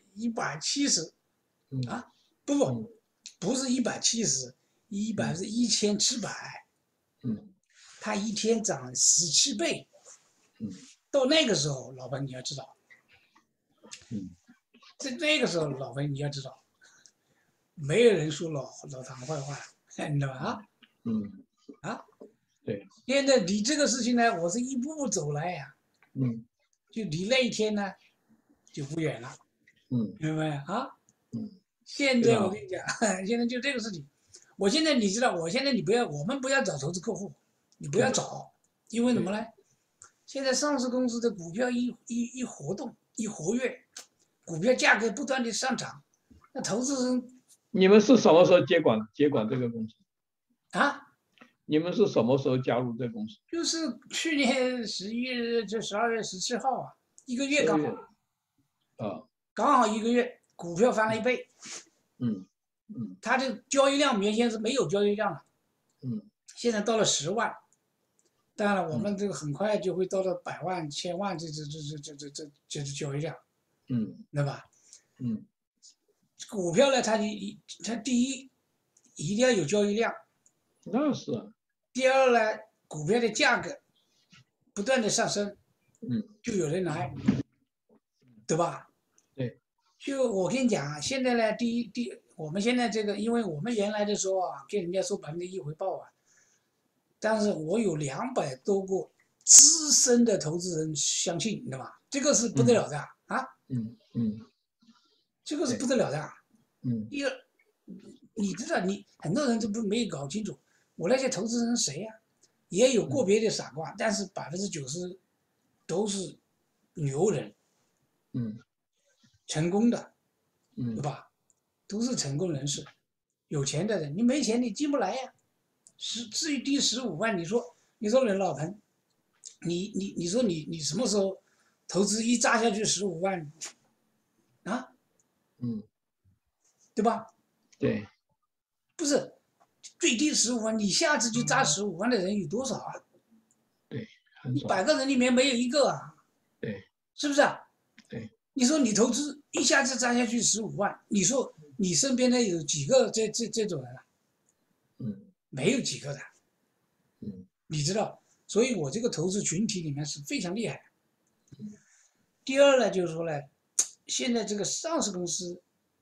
170% 嗯啊，不嗯不是170，是1700， 嗯它一天涨17倍。 嗯到那个时候，老板你要知道， 嗯在那个时候，老板你要知道，没有人说老唐坏话，你知道吧？ 嗯， 啊， 对， 现在离这个事情呢，我是一步步走来呀， 嗯就离那一天呢就不远了， 嗯明白没啊？ 嗯， 现非常好， 在我跟你讲，现在就这个事情，我现在你知道，我们不要找投资客户，你不要对找，因为什么对， 呢？现在上市公司的股票一活动一活跃，股票价格不断的上涨，那投资人你们是什么时候接管这个公司？ 啊， 你们是什么时候加入这个公司？ 就是去年11月就12月17号啊，一个月刚好 12月啊， 一个月，股票翻了1倍， 嗯嗯它的交易量原先是没有交易量的， 嗯现在到了10万。当然了，我嗯们这个很快就会到了100万、1000万这交易量， 嗯对吧？ 嗯股票呢，它第一一定要有交易量， 那是啊， 第二呢，股票的价格不断的上升， 嗯就有人来，对吧？ 对， 就我跟你讲啊，现在呢，我们现在这个，因为我们原来的时候啊，跟人家说1%回报啊，但是我有200多个资深的投资人相信，你知道吗？这个是不得了的啊， 嗯嗯这个是对， 不得了的。 嗯第二，你知道，很多人都没有搞清楚，我那些投资人是谁呀、也有个别的傻瓜，但是90%都是牛人， 嗯成功的，对嗯吧？都是成功人士，有钱的人，你没钱你进不来呀。最低15万，你说任老彭，你说你什么时候投资一扎下去15万啊， 嗯对吧？ 对， 不是，最低15万，你下次就扎15万的人有多少啊？ 对，很少， 100个人里面没有一个啊， 对是不是啊？ 对， 你说你投资一下子扎下去15万，你说你身边的有几个这种人啊？ 嗯没有几个的， 嗯你知道？所以我这个投资群体里面是非常厉害的。第二呢，就是说呢，现在这个上市公司，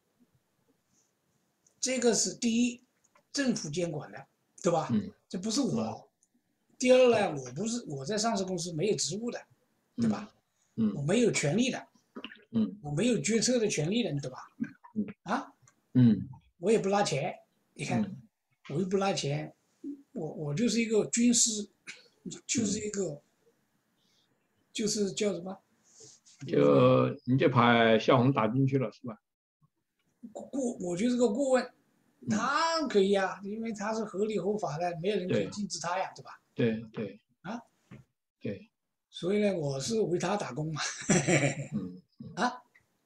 这个是第一，政府监管的，对吧？ 嗯这不是我。 啊第二呢，我在上市公司没有职务的，对吧？我嗯没有权利的， 嗯我没有决策的权利的，对吧？ 嗯啊， 嗯我也不拿钱，你看， 嗯我又不拿钱，我就是一个军师，就是一个，就是叫什么？ 你就派夏红打进去了是吧？ 我就是个顾问， 嗯， 他可以啊，因为他是合理合法的，没有人可以对禁止他呀，对吧？ 对对啊， 对， 所以呢，我是为他打工嘛， 嗯啊，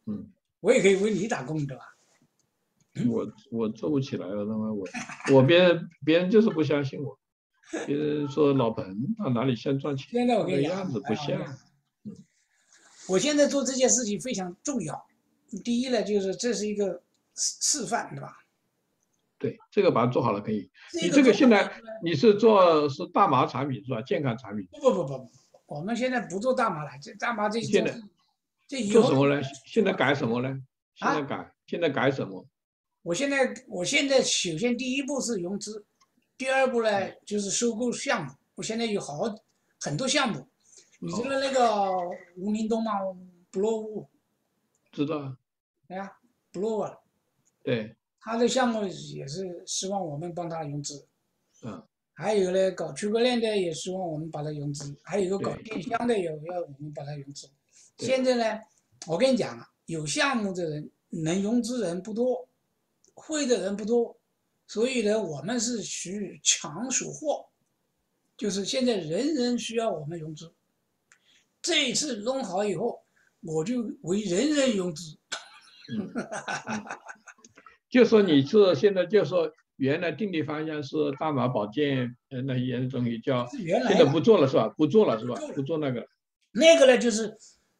嗯， 我也可以为你打工，对吧？ 我做不起来了，那么我别人就是不相信我，别人说老彭到哪里像赚钱， 现在我跟你讲， 那个样子不像。 我现在做这件事情非常重要。第一呢，就是这是一个示范，对吧？ 对，这个把它做好了可以。你这个这个现在做好以后呢， 你是做是大麻产品是吧？健康产品。 不，我们现在不做大麻了，这大麻这现在这以后做什么呢？现在改什么呢？ 啊， 现在改什么？ 我现在首先第一步是融资，第二步呢就是收购项目。我现在有很多项目，你知道那个吴明东吗？不落雾， 知道啊。 哎呀，不落啊， 对。 他的项目也是希望我们帮他融资。 嗯。 还有呢，搞区块链的也希望我们把它融资，还有一个搞对电商的也要我们把它融资。 对。 现在呢，我跟你讲啊，有项目的人能融资人不多，会的人不多，所以呢，我们是需抢手货，就是现在人人需要我们融资。这一次弄好以后，我就为人人融资。 嗯。嗯。就说你是现在就说原来定的方向是大麻保健那些东西叫是原来的现在不做了是吧？不做了是吧？ 不做了， 不做那个。 那个呢就是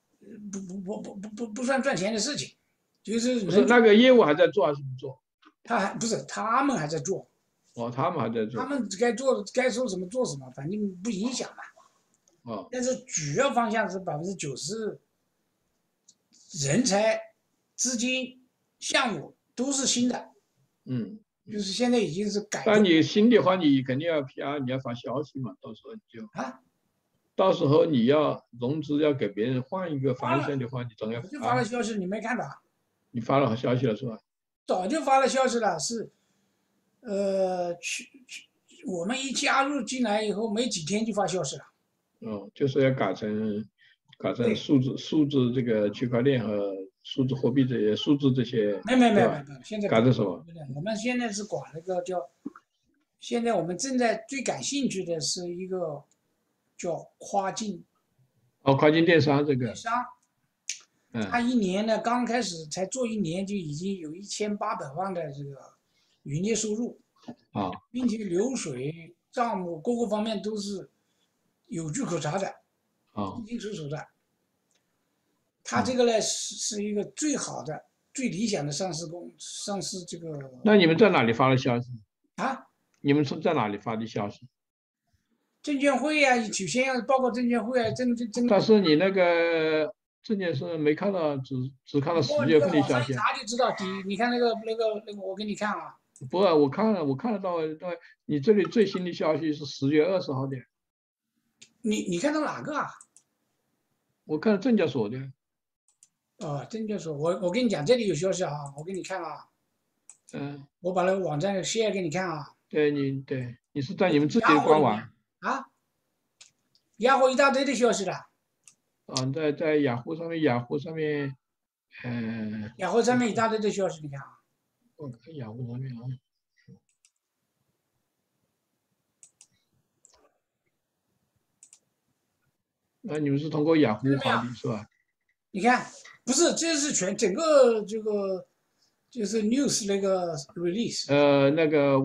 不算赚钱的事情，就是不是能做。 那个业务还在做还是不做？ 他还不是他们还在做， 哦，他们还在他做。 们该做该做什么做什么，反正不影响嘛。 哦。 但是主要方向是90%人才、资金、项目都是新的， 嗯。 就是现在已经是改革但你新的话，你肯定要 PR，你要发消息嘛，到时候你就啊。 到时候你要融资要给别人换一个发了， 方向的话，你总要我就发了发。 消息，你没看到？ 你发了消息了是吧？ 早就发了消息了，是我们一加入进来以后没几天就发消息了。 哦，就是要改成对， 数字这个区块链和数字货币这些数字这些是吧？ 没，现在改成什么？ 我们现在是管那个叫，现在我们正在最感兴趣的是一个叫跨境哦，跨境电商这个。 电商。他嗯。 一年呢，刚开始才做一年就已经有1800万的这个营业收入， 啊。 并且流水账目各个方面都是有据可查的， 啊。 清清楚楚的。他这嗯。 个呢是一个最好的、最理想的上市这个那你们在哪里发的消息？ 啊， 你们是在哪里发的消息？ 证监会啊，首先要报告证监会啊， 但是你那个证件是没看到，只看到十你月在网上一份的消息啊。 查就知道。你看那个，我给你看啊。 不啊，我看得到，你这里最新的消息是10月20号的。 你看到哪个啊？ 我看证交所的。 证监所，我跟你讲，这里有消息啊，我给你看啊。 嗯。 我把那个网站 share 给你看啊。 对，你是在你们自己雅的官网。 虎里面啊，雅虎一大堆的消息了。 啊，在雅虎上面， 雅虎上面一大堆的消息，你看啊。 我看雅虎上面啊。那你们是通过雅虎发的是吧？ 你看，不是，这是整个这个就是 news 那个 release。 那个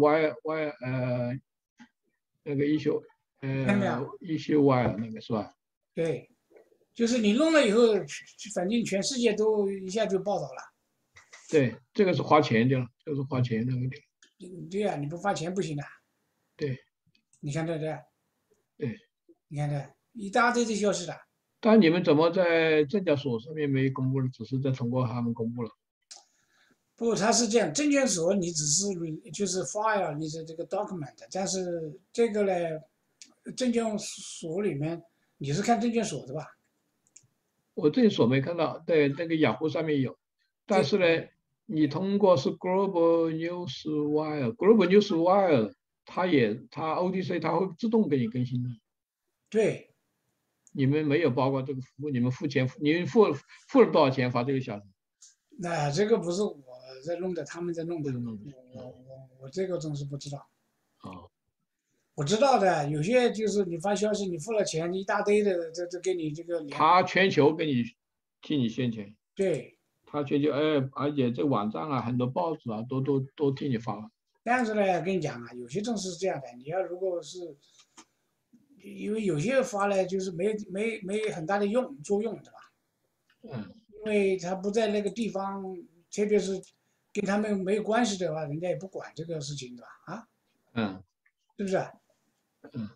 那个看到没有？ issue Y 那个是吧？ 对，就是你弄了以后，反正全世界都一下就报道了。 对，这个是花钱的了，这个是花钱的问题。 对呀，你不发钱不行的。 对。 你看对不对？ 对。 你看对，一大堆的消息了。 但你们怎么在证交所上面没公布呢？只是在通过他们公布了。 不，它是这样，证券所你只是就是 file 你的这个 document，但是这个呢，证券所里面你是看证券所的吧？ 我证所没看到，对，那个雅虎上面有，但是呢，你通过是 Global News Wire，Global News Wire，它 OTC 它会自动给你更新的。 对， 你们没有包括这个服务，你们付钱，你们付了多少钱发这个消息？ 那这个不是我在弄的，他们在弄的。 不是弄的。 我这个东西不知道。 哦。 我知道的，有些就是你发消息，你付了钱，一大堆的这给你这个连。 他全球给你替你宣传。 对。 他全球而且这网站啊，很多报纸啊，都替你发。 但是呢，跟你讲啊，有些证是这样的，你要如果是，因为有些发呢，就是没很大的作用，对吧？ 嗯因为他不在那个地方，特别是跟他们没有关系的话，人家也不管这个事情，对吧？啊， 嗯是不是？ 嗯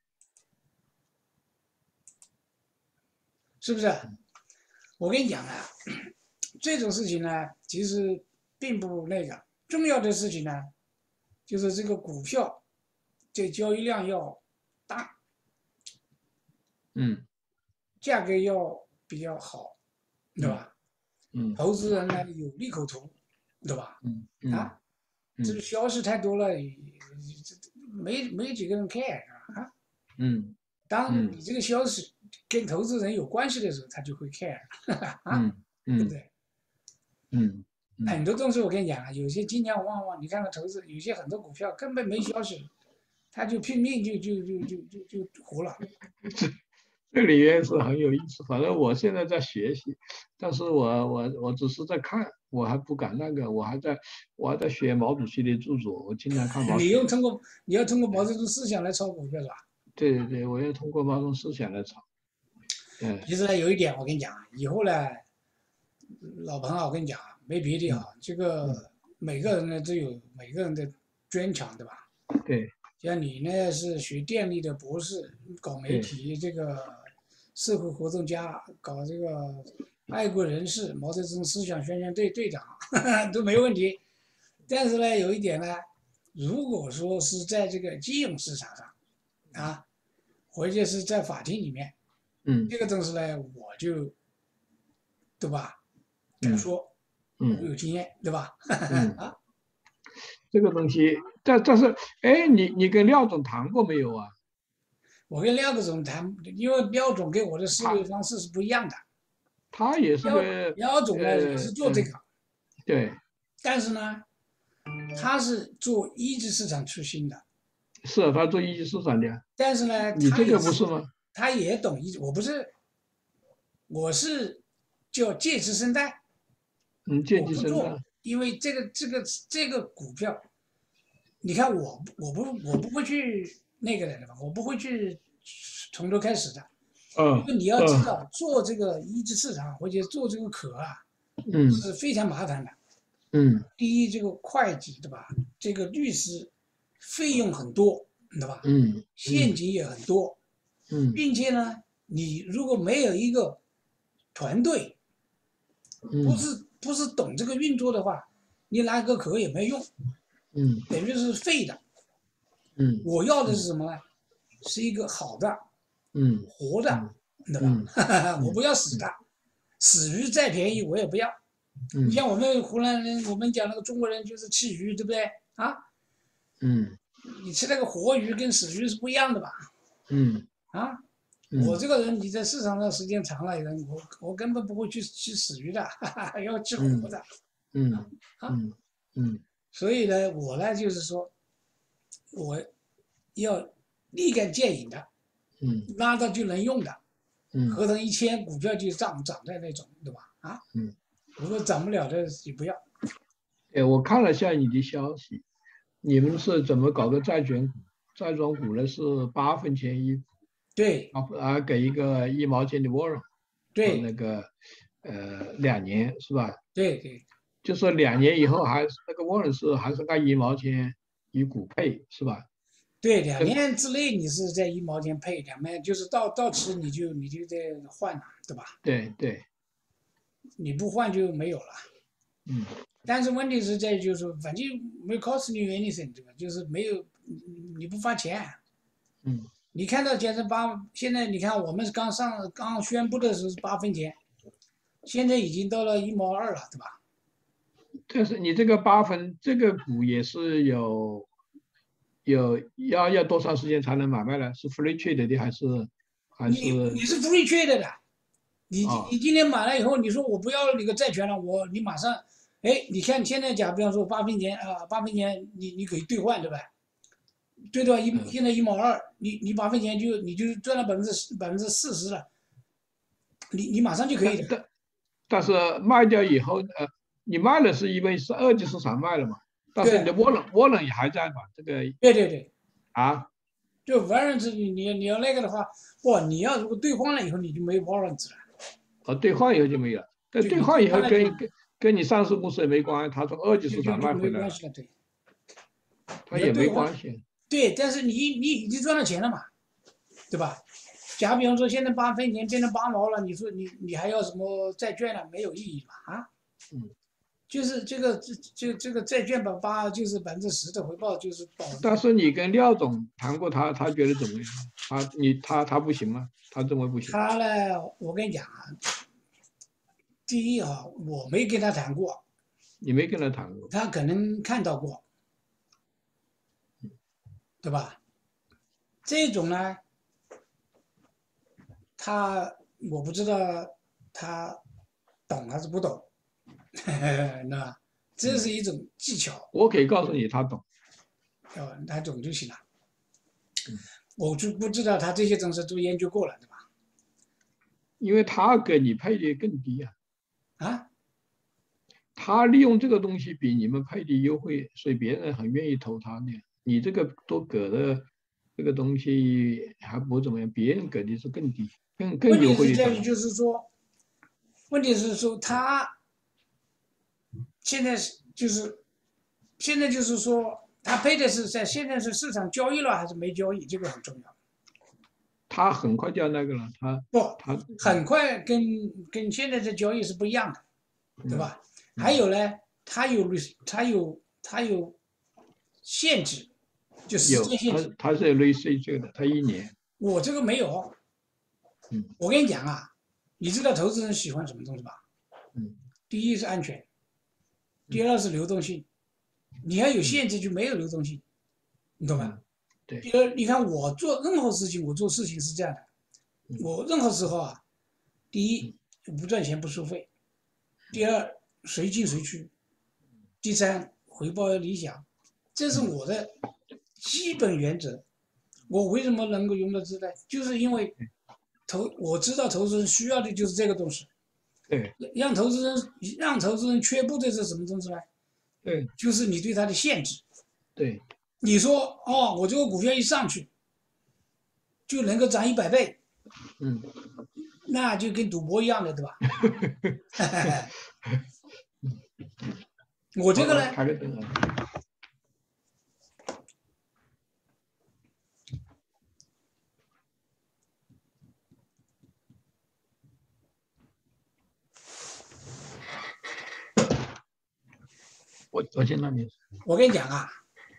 是不是？我跟你讲啊，这种事情呢，其实并不那个，重要的事情呢，就是这个股票这交易量要大， 嗯价格要比较好，对嗯吧？ 嗯投资人呢有利口图，对吧？ 嗯嗯啊，这个嗯消息太多了，没几个人 care 啊。 嗯嗯当你这个消息跟投资人有关系的时候，他就会 care 啊， 嗯嗯对不对？ 嗯嗯， 很多东西我跟你讲啊，有些金钱旺旺，你看看投资，有些很多股票根本没消息，他就拼命就活了。 这里面是很有意思。反正我现在在学习，但是我只是在看，我还不敢那个，我还在学毛主席的著作，我经常看毛主席。 你要通过毛泽东思想来炒股票是吧？ 对对对，我要通过毛泽东思想来炒。嗯其实呢，有一点我跟你讲啊，以后呢，老彭啊，我跟你讲啊，没别的嗯啊，这个嗯， 每个人呢都有每个人的专长，对吧？ 对像你呢是学电力的博士，搞媒对体，这个社会活动家，搞这个爱国人士，毛泽东思想宣传队队长都没问题。但是呢，有一点呢，如果说是在这个金融市场上啊，或者是在法庭里面， 嗯这个东西呢，我就对吧？敢嗯说，我嗯有经验，对吧？ 嗯， 啊， 这个东西，但是，哎，你跟廖总谈过没有啊？ 我跟廖总谈，因为廖总跟我的思维他方式是不一样的。 他也是廖个廖总呢也是做这个， 对， 但是呢，他是做一级市场出身的， 是他做一级市场的， 但是呢， 你这个不是吗？ 他也懂一级，我不是，我是叫借势生贷， 嗯，借我机生的， 不做，因为这个股票，你看我不会去那个的，对吧？我不会去从头开始的，因嗯为你要知嗯道做这个一级市场或者做这个壳啊嗯是非常麻烦的。 嗯第一，这个会计对吧？这个律师费用很多，对吧？ 嗯嗯现金也很多， 嗯并且呢，你如果没有一个团队， 嗯不是懂这个运作的话，你拿个壳也没用， 嗯等于是废的。 嗯我要的是什么呢？是一个好的、 嗯活的， 嗯对吧？ 嗯我不要死的，死鱼再便宜我也不要。你嗯像我们湖南人，我们讲那个中国人就是吃鱼，对不对啊？ 嗯你吃那个活鱼跟死鱼是不一样的吧？ 嗯啊，我嗯这个人你在市场上时间长了，我根本不会去吃死鱼的，要吃活嗯的嗯啊。 嗯嗯所以呢，我呢就是说，我要立竿见影的， 嗯拉到就能用的， 嗯合同一签，股票就涨的那种，对吧？啊， 嗯， 如果涨不了的就不要。 哎，我看了下你的消息，你们是怎么搞个债券股？债转股呢是8分钱一股， 对给一个1毛钱的 warrant，那对个2年是吧？ 对对就是2年以后还是那个 warrant 还是按1毛钱一股配是吧？ 对，两这个年之内你是在1毛钱配，两年就是到期你就得换了，对吧？ 对对， 你不换就没有了。 嗯但是问题是在于就是说，反正没 cost you anything，对吧？就是没有你不花钱。 嗯， 你看到现在你看我们刚宣布的时候是8分钱，现在已经到了1毛2了，对吧？ 但是你这个8分这个股也是要多长时间才能买卖呢？是 free trade 的还是你是 free trade 的， 啊？ 你今天买了以后，你说我不要那个债权了，你马上，哎，你看现在比方说8分钱你可以兑换，对吧？对吧？ 嗯现在1毛2，你8分钱你就赚了40%了，你马上就可以的。 但是卖掉以后，你卖了是因为是二级市场卖了嘛？但是你的涡轮也还在嘛？这个对， 啊， 就 warrant 你要那个的话，不，你要如果兑换了以后你就没有 warrant 了， 兑换以后就没有了。但对你兑换以后兑换了就跟你上市公司也没关系，他从二级市场就卖回来了， 没关系了，对， 他也没你要兑换， 关系。 对，但是你已经赚了钱了嘛，对吧？假比方说现在8分钱变成8毛了，你说你还要什么债券了？没有意义嘛啊？ 嗯， 就是这个债券就是10%的回报，就是保。 但是你跟廖总谈过他觉得怎么样？他不行吗？他认为不行。 他呢，我跟你讲啊，第一啊，我没跟他谈过， 你没跟他谈过？ 他可能看到过，对吧？这种呢，我不知道他懂还是不懂，那这是一种技巧， 我可以告诉你，他懂。 他懂就行了。 嗯， 我就不知道他这些东西都研究过了，对吧？ 因为他给你配的更低啊， 啊， 他利用这个东西比你们配的优惠，所以别人很愿意投他的。你这个多给的这个东西还不怎么样，别人给的是更低、更问优题是在于惠的档。 就是说，问题是说他现在就是说，他配的是现在是市场交易了还是没交易，这个很重要。 他很快就要那个了， 不， 他很快跟现在的交易是不一样的，对吧？ 嗯还有呢，它有限制，就时有间限制。 他是类似于这个的，他1年。 我这个没有。 嗯我跟你讲啊，你知道投资人喜欢什么东西吧？ 嗯第一是安全，第二是流动性。你要有嗯限制就没有流动性，你懂吧？ 嗯，对， 第二，你看我做任何事情，我做事情是这样的，我任何时候啊，第一不赚钱不收费，第二随进随出，第三回报要理想，这是我的基本原则。我为什么能够用得出来？就是因为我知道投资人需要的就是这个东西， 对让投资人却步的是什么东西呢？ 对就是你对它的限制。 对， 你说哦，我这个股票一上去就能够涨100倍， 嗯， 那就跟赌博一样的，对吧？我这个呢， 开个灯啊。我先让你。 我跟你讲啊，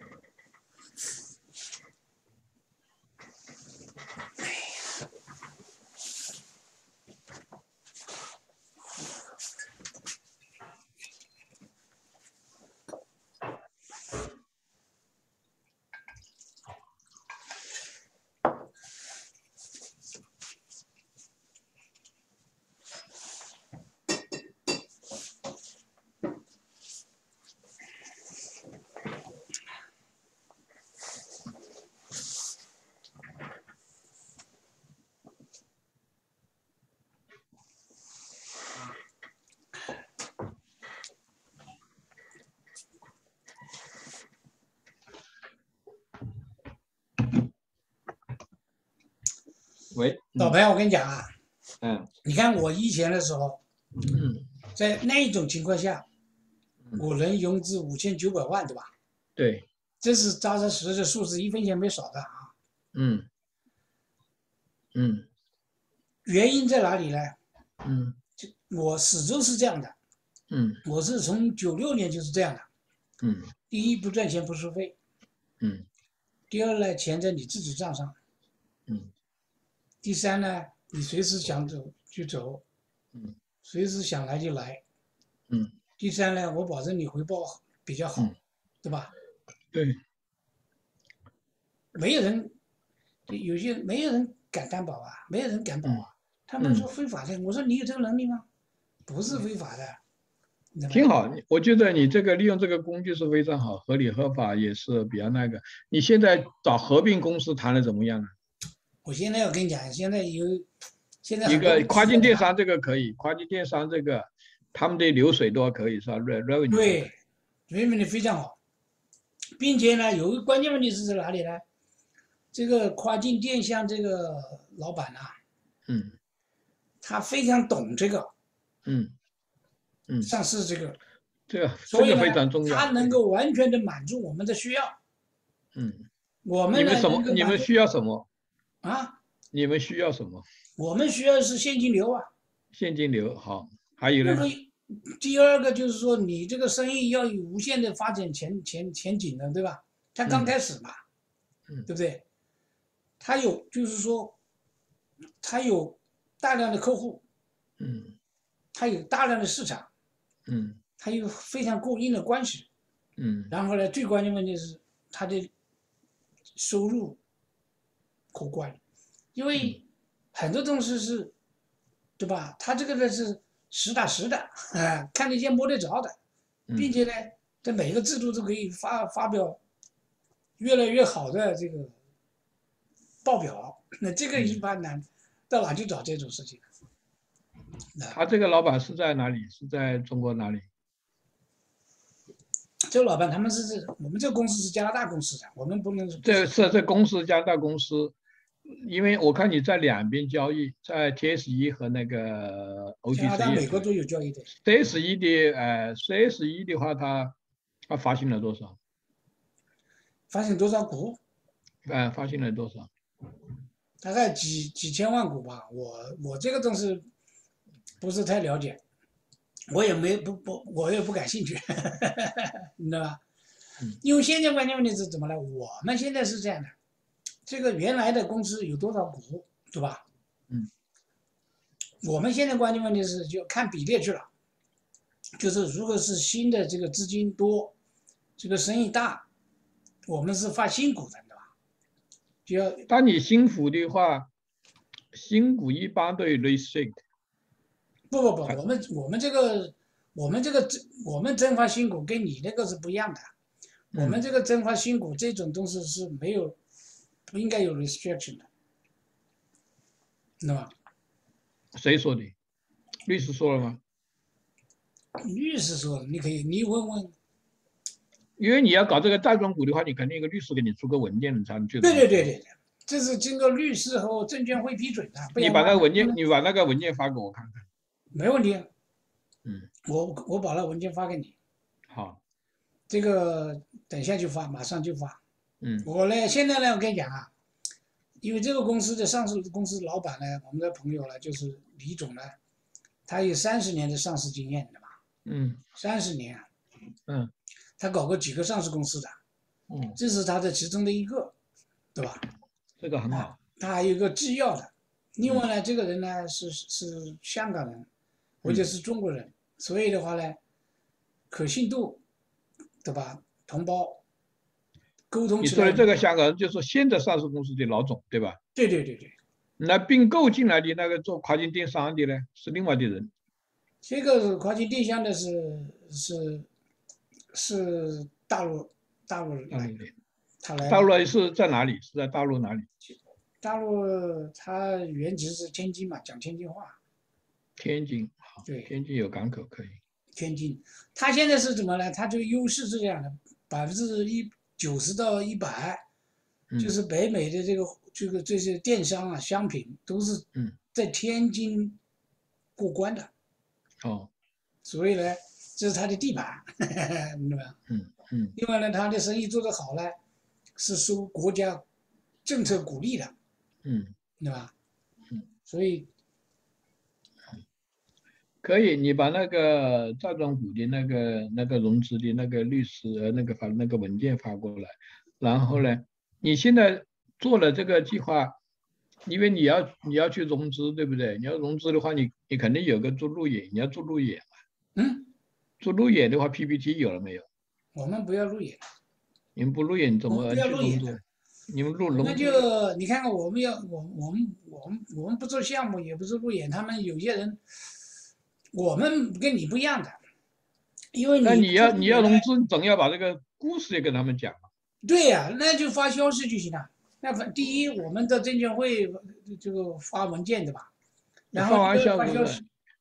喂， 老白，我跟你讲啊， 嗯你看我以前的时候， 嗯， 在那种情况下，我能融资5900万，对吧？ 对， 这是扎扎实实的数字，1分钱没少的啊。 嗯嗯原因在哪里呢？ 嗯我始终是这样的， 嗯我是从96年就是这样的。 嗯第一，不赚钱不收费； 嗯第二呢，钱在你自己账上； 嗯第三呢，你随时想走就走， 嗯随时想来就来； 嗯第三呢，我保证你回报比较好，对吧？ 对， 没有人，没有人敢担保啊，没有人敢保啊。他们说非法的，我说你有这个能力吗？不是非法的， 挺好。我觉得你这个利用这个工具是非常好，合理合法也是比较那个。你现在找合并公司谈的怎么样啊？ 我现在跟你讲，现在一个跨境电商这个可以，跨境电商这个他们的流水都还可以是吧？revenue 对，revenue 非常好，并且呢，有一个关键问题是在哪里呢？这个跨境电商这个老板啊， 嗯他非常懂这个嗯嗯， 上市这个， 这个所以呢， 非常重要。 他能够完全的满足我们的需要， 嗯， 我们呢能够满足你们需要什么？ 啊， 你们需要什么？ 我们需要的是现金流啊。 现金流好，还有呢？ 那个第二个就是说，你这个生意要有无限的发展前景的，对吧？他刚开始嘛，对不对？他有就是说，他有大量的客户， 嗯他有大量的市场， 嗯他有非常过硬的关系。 嗯然后呢，最关键问题是他的收入可观，因为很多东西是，对吧？他这个呢是实打实的，看得见摸得着的，并且呢，这每个制度都可以发表越来越好的这个报表。那这个一般呢，到哪去找这种事情？ 他这个老板是在哪里？是在中国哪里？ 这个老板他们我们这个公司是加拿大公司的，我们不能这公司加拿大公司，因为我看你在两边交易，在 TS1和那个加拿大、 OTC 美国都有交易的。 CS1的话，他发行了多少？ 发行多少股？ 发行了多少？ 大概几千万股吧。我这个东西不是太了解，我也没我也不感兴趣，你知道吧？因为现在关键问题是怎么呢？我们现在是这样的，这个原来的公司有多少股，对吧？我们现在关键问题是就看比例去了，就是如果是新的这个资金多，这个生意大，我们是发新股的，对吧？就要当你新股的话，新股一般都有 restrict。 不，我们增发新股跟你那个是不一样的。我们这个增发新股这种东西是没有，不应该有 restriction 的，知道吧？ 谁说的？律师说了吗？ 律师说的，你问问。 因为你要搞这个债转股的话，你肯定有个律师给你出个文件，你才能去。 对，这是经过律师和证监会批准的。 你把那个文件发给我看看。 没问题。我把那文件发给你。 好。 这个等一下就发，马上就发。 我呢，现在呢，我跟你讲啊，因为这个公司的上市公司老板呢，我们的朋友呢，就是李总呢，他有30年的上市经验的嘛。30年。他搞过几个上市公司的。这是他的其中的一个，对吧？ 这个很好。 他还有一个制药的。另外呢，这个人呢是香港人，或者是中国人，所以的话呢，可信度，对吧？同胞沟通起来。 你说的这个香港人就是现在上市公司的老总，对吧？ 对。 那并购进来的那个做跨境电商的呢，是另外的人。 这个跨境电商的是大陆来的。 大陆是在哪里？是在大陆哪里？ 大陆它原籍是天津嘛，讲天津话。 天津，好。 对， 天津有港口可以。 天津，它现在是怎么呢？它这个优势是这样的，90%到100%，就是北美的这些电商啊、商品都是在天津过关的。所以呢，这是它的地盘，明白吧？另外呢，它的生意做得好呢，是受国家政策鼓励的。对吧？所以可以，你把那个债转股的那个融资的那个律师发那个文件发过来，然后呢，你现在做了这个计划，因为你要去融资，对不对？你要融资的话，你肯定有个做路演，你要做路演嘛。做路演的话 ，PPT 有了没有？ 我们不要路演。 你们不路演怎么去融资？你们融资？ 那就你看看，我们不做项目，也不做路演，他们有些人，我们跟你不一样的，因为你要融资，总要把这个故事也跟他们讲。 对呀，那就发消息就行了。那第一，我们的证监会这个发文件对吧？然后发完消息，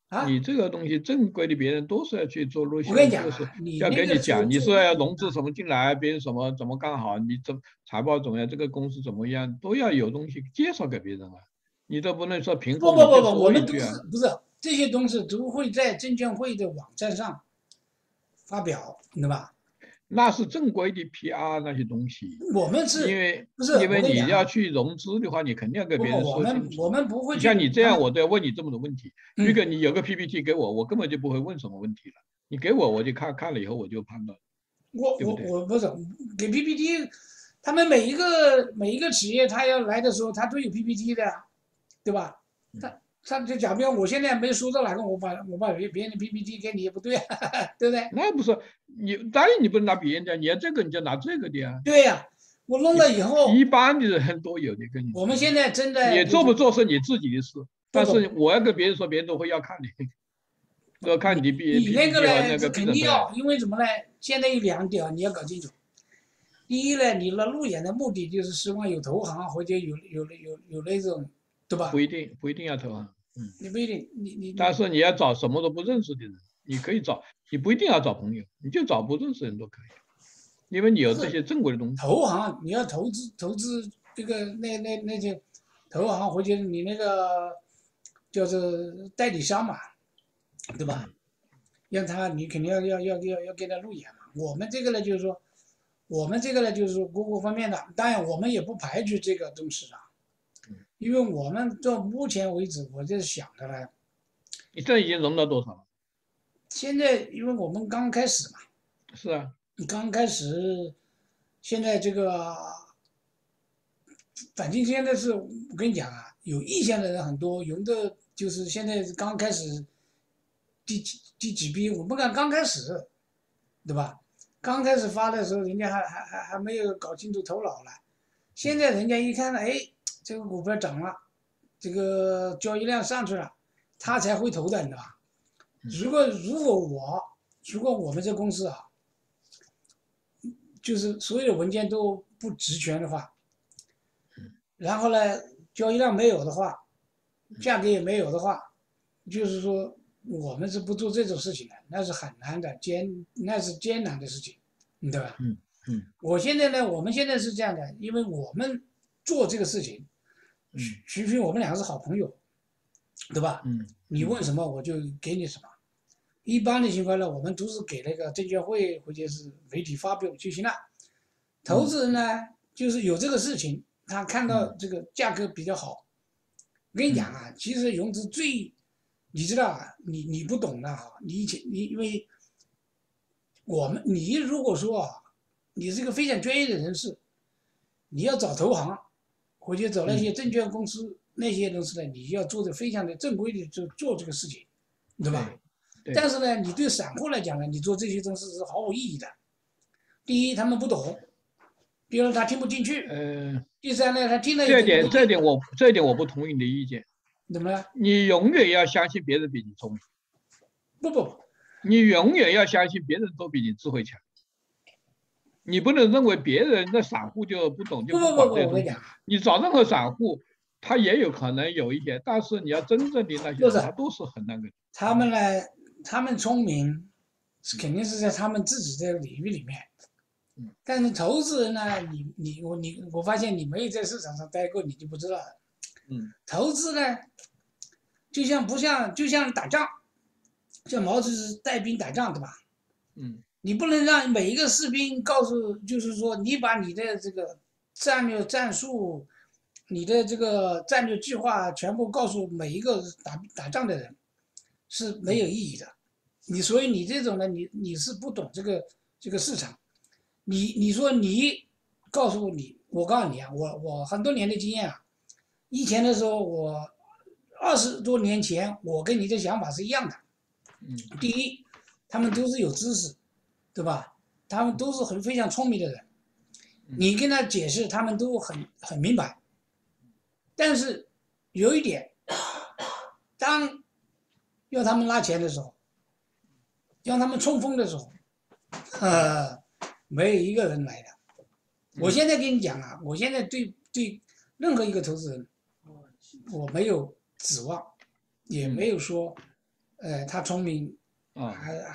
啊， 你这个东西正规的别人都是要去做路我跟你线，就是讲啊，你要那个时候给你讲，你做说要融资什么进来，别人什么怎么干好，你财报怎么样，这个公司怎么样，都要有东西介绍给别人啊。你都不能说凭空你就不不不不，我们都是说一句啊。 不是这些东西都会在证监会的网站上发表，对吧？ 那是正规的 PR 那些东西， 我们是因为不是？我跟你你要讲啊， 去融资的话，你肯定要给不不， 别人我说清楚。 们我们不会你去像你这样， 他们， 我都要问你这么多问题。如嗯， 果你有个 PPT 给我，我根本就不会问什么问题了。你给我，我就看了以后我就判断， 我我对不对？ 我不是给 PPT，他们每一个企业他要来的时候，他都有 PPT 的呀，对吧？他就假如我现在没说到哪个，我把别人的 PPT 给你也不对啊，对不对？ 那不是你，当然你不能拿别人的，你要这个你就拿这个的呀。 对呀，我弄了以后， 一般的人都有的，跟你说， 我们现在正在你就是做不做是你自己的事，但是不不， 我要跟别人说，别人都会要看的，都要看你的你那个 PPT 和呢是那个批肯定要， 准出来。 因为什么呢？现在有2点你要搞清楚。第一呢，你的路演的目的就是希望有投行或者有那种，对吧？ 不一定要投啊。 你不一定，你但是你要找什么都不认识的人，你可以找，你不一定要找朋友，你就找不认识的人都可以，因为你有这些正规的东西。 投行你要投资这个那些投行或者你那个叫做代理商嘛，对吧？让他你肯定要给他路演嘛。我们这个呢就是说，我们这个呢就是说各方面的，当然我们也不排除这个东西啊，因为我们到目前为止，我在想的呢， 你这已经融到多少了？ 现在因为我们刚开始嘛， 是啊。 刚开始，现在这个，反正现在是我跟你讲啊，有意向的人很多，有的就是现在刚开始第几批，我们刚开始，对吧？刚开始发的时候，人家还没有搞清楚头脑呢，现在人家一看了，哎，这个股票涨了，这个交易量上去了，他才会投的，你知道吧？如果我们这公司啊，就是所有的文件都不齐全的话，然后呢，交易量没有的话，价格也没有的话，就是说我们是不做这种事情的，那是很难的，那是艰难的事情，对吧？ 嗯嗯我们现在是这样的，因为我们做这个事情，徐徐我们两个是好朋友，对吧？你问什么我就给你什么。一般的情况呢，我们都是给那个证监会或者是媒体发表就行了。投资人呢，就是有这个事情，他看到这个价格比较好。我跟你讲啊，其实融资你知道啊，你不懂的啊，你因为你如果说啊，你是一个非常专业的人士，你要找投行或者找那些证券公司那些东西呢，你要做的非常的正规的做这个事情，对吧？但是呢，你对散户来讲呢，你做这些东西是毫无意义的。第一，他们不懂；第二，他听不进去；第三呢，他听了这一点我不同意你的意见。 怎么了？ 你永远要相信别人比你聪明。 不， 你永远要相信别人都比你智慧强。你不能认为别人的散户就不懂就不管这些东西。你找任何散户，他也有可能有一点，但是你要真正的那些人，他都是很那个。 他们呢，他们聪明，肯定是在他们自己的领域里面。但是投资人呢，我发现你没有在市场上待过，你就不知道了。投资呢，就像打仗，像毛主席带兵打仗，对吧？你不能让每一个士兵告诉，就是说你把你的这个战略战术，你的这个战略计划全部告诉每一个打仗的人，是没有意义的。所以你这种呢，你是不懂这个市场。你说你告诉我告诉你啊，我很多年的经验啊，以前的时候我20多年前，我跟你的想法是一样的。第一，他们都是有知识，对吧？他们都是非常聪明的人，你跟他解释，他们都很明白。但是有一点，当要他们拉钱的时候，让他们冲锋的时候，没有一个人来的。我现在跟你讲啊，我现在对任何一个投资人，我没有指望，也没有说他聪明， 啊，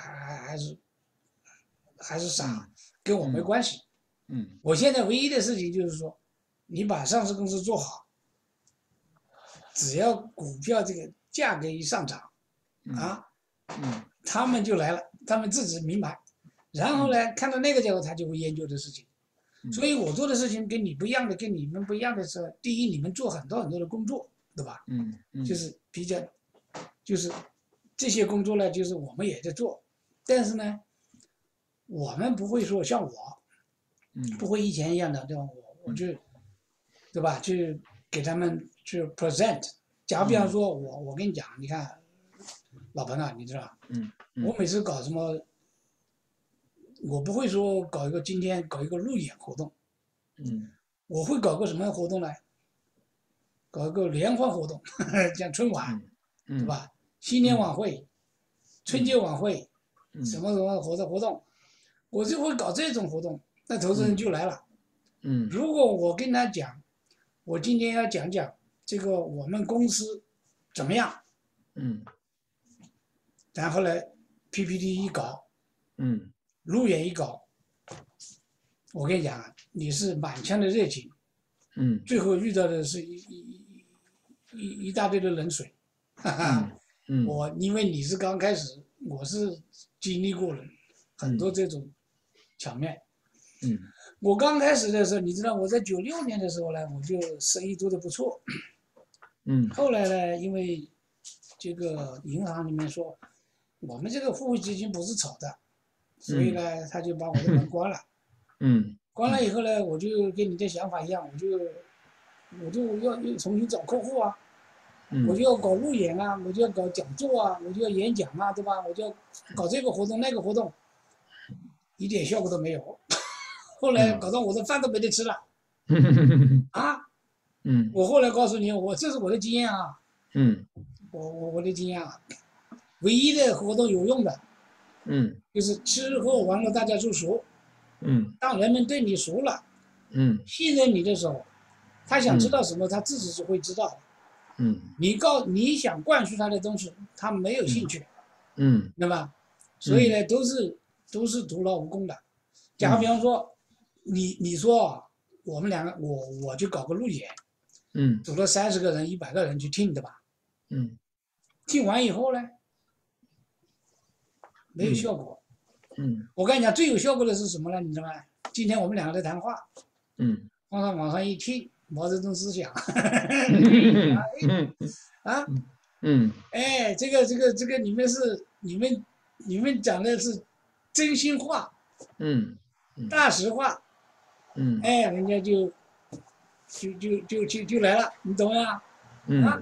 还是傻，跟我没关系。 嗯我现在唯一的事情就是说，你把上市公司做好，只要股票这个价格一上涨，啊，他们就来了，他们自己明白，然后呢，看到那个时候他就会研究的事情。所以我做的事情跟你不一样的，跟你们不一样的是，第一，你们做很多很多的工作，对吧？就是比较，就是这些工作呢，就是我们也在做，但是呢，我们不会说像我，不会以前一样的，对吧？我就，对吧？去给他们去 present。假如比方说我跟你讲，你看，老彭啊，你知道，我每次搞什么，我不会说今天搞一个路演活动，我会搞个什么活动呢？搞一个联欢活动，像春晚，对吧？新年晚会、春节晚会，什么什么活动，我就会搞这种活动，那投资人就来了。如果我跟他讲，我今天要讲讲这个我们公司怎么样，然后呢 PPT 一搞，路演一搞，我跟你讲，你是满腔的热情，最后遇到的是一大堆的冷水，哈哈，因为你是刚开始，我是经历过了很多这种场面，我刚开始的时候，你知道我在96年的时候呢，我就生意做得不错，后来呢，因为这个银行里面说，我们这个互惠基金不是炒的，所以呢，他就把我的门关了，关了以后呢，我就跟你的想法一样，我就要重新找客户啊。我就要搞路演啊，我就要搞讲座啊，我就要演讲啊，对吧？我就要搞这个活动那个活动，一点效果都没有。后来搞到我的饭都没得吃了。啊，我后来告诉你，这是我的经验啊。我的经验啊，唯一的活动有用的，就是吃喝玩乐大家就熟。当人们对你熟了，信任你的时候，他想知道什么，他自己是会知道的。你想灌输他的东西，他没有兴趣，对吧？所以呢，都是徒劳无功的。假如比方说，你说我们两个，我就搞个路演，组了30个人、100个人去听，对吧？听完以后呢，没有效果。我跟你讲，最有效果的是什么呢？你知道吗？今天我们两个在谈话，放到网上一听。毛泽东思想，啊，哎，这个你们讲的是真心话，大实话，哎，人家就来了，你懂吗？啊，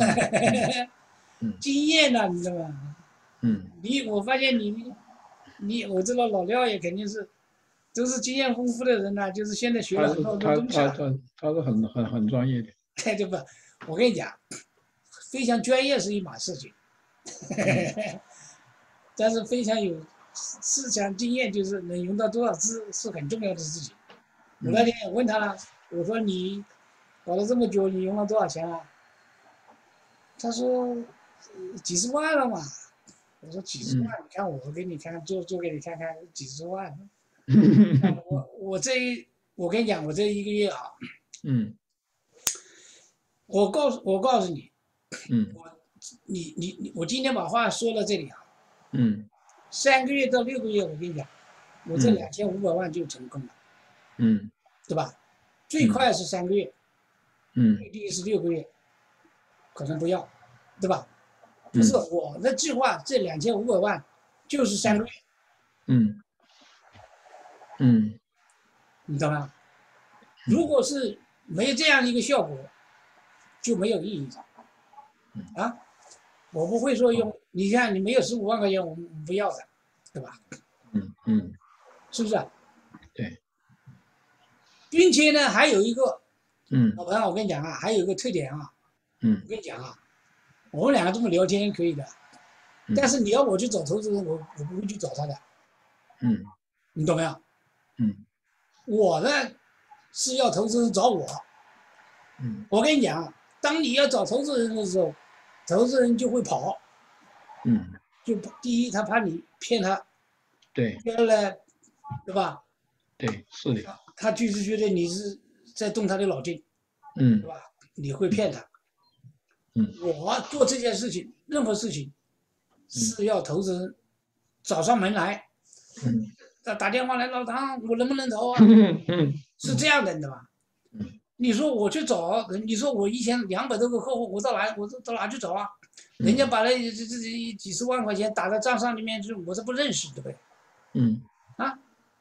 经验呐，你知道吗？我发现我知道老廖也肯定是。都是经验丰富的人呢，就是现在学了很多东西了。 他是很专业的。 对吧？我跟你讲，非常专业是一码事情，但是非常有市场经验，就是能用到多少次是很重要的事情。我那天也问他了，我说你搞了这么久，你用了多少钱啊？他说几十万了嘛。我说几十万，你看我给你看，做给你看看，几十万。我跟你讲，我这1个月啊，我告诉你，我今天把话说到这里啊，3个月到6个月，我跟你讲，我这2500万就成功了，对吧？最快是3个月，最低是6个月，可能不要，对吧？不是我的计划，这2500万就是3个月，你懂吗？如果是没有这样一个效果，就没有意义啊！我不会说用，你看你没有15万块钱，我们不要的，对吧？是不是？ 对。 并且呢，还有一个，老彭，我跟你讲啊，还有一个特点啊，我跟你讲啊，我们两个这么聊天可以的，但是你要我去找投资人，我不会去找他的，你懂没有？我呢是要投资人找我，我跟你讲，当你要找投资人的时候，投资人就会跑， 嗯， 就第一他怕你骗他， 对第二呢，对吧？ 对，是的， 他就是觉得你是在动他的脑筋， 嗯对吧？你会骗他。 嗯我做这件事情，任何事情嗯是要投资人找上门来， 嗯打电话来，老唐，我能不能投啊？ 嗯是这样的，对吧？ 嗯你说我去找，你说我以前200多个客户，我到哪去找啊？人家嗯把那这几十万块钱打在账上里面去，我这不认识，对不对？ 嗯啊，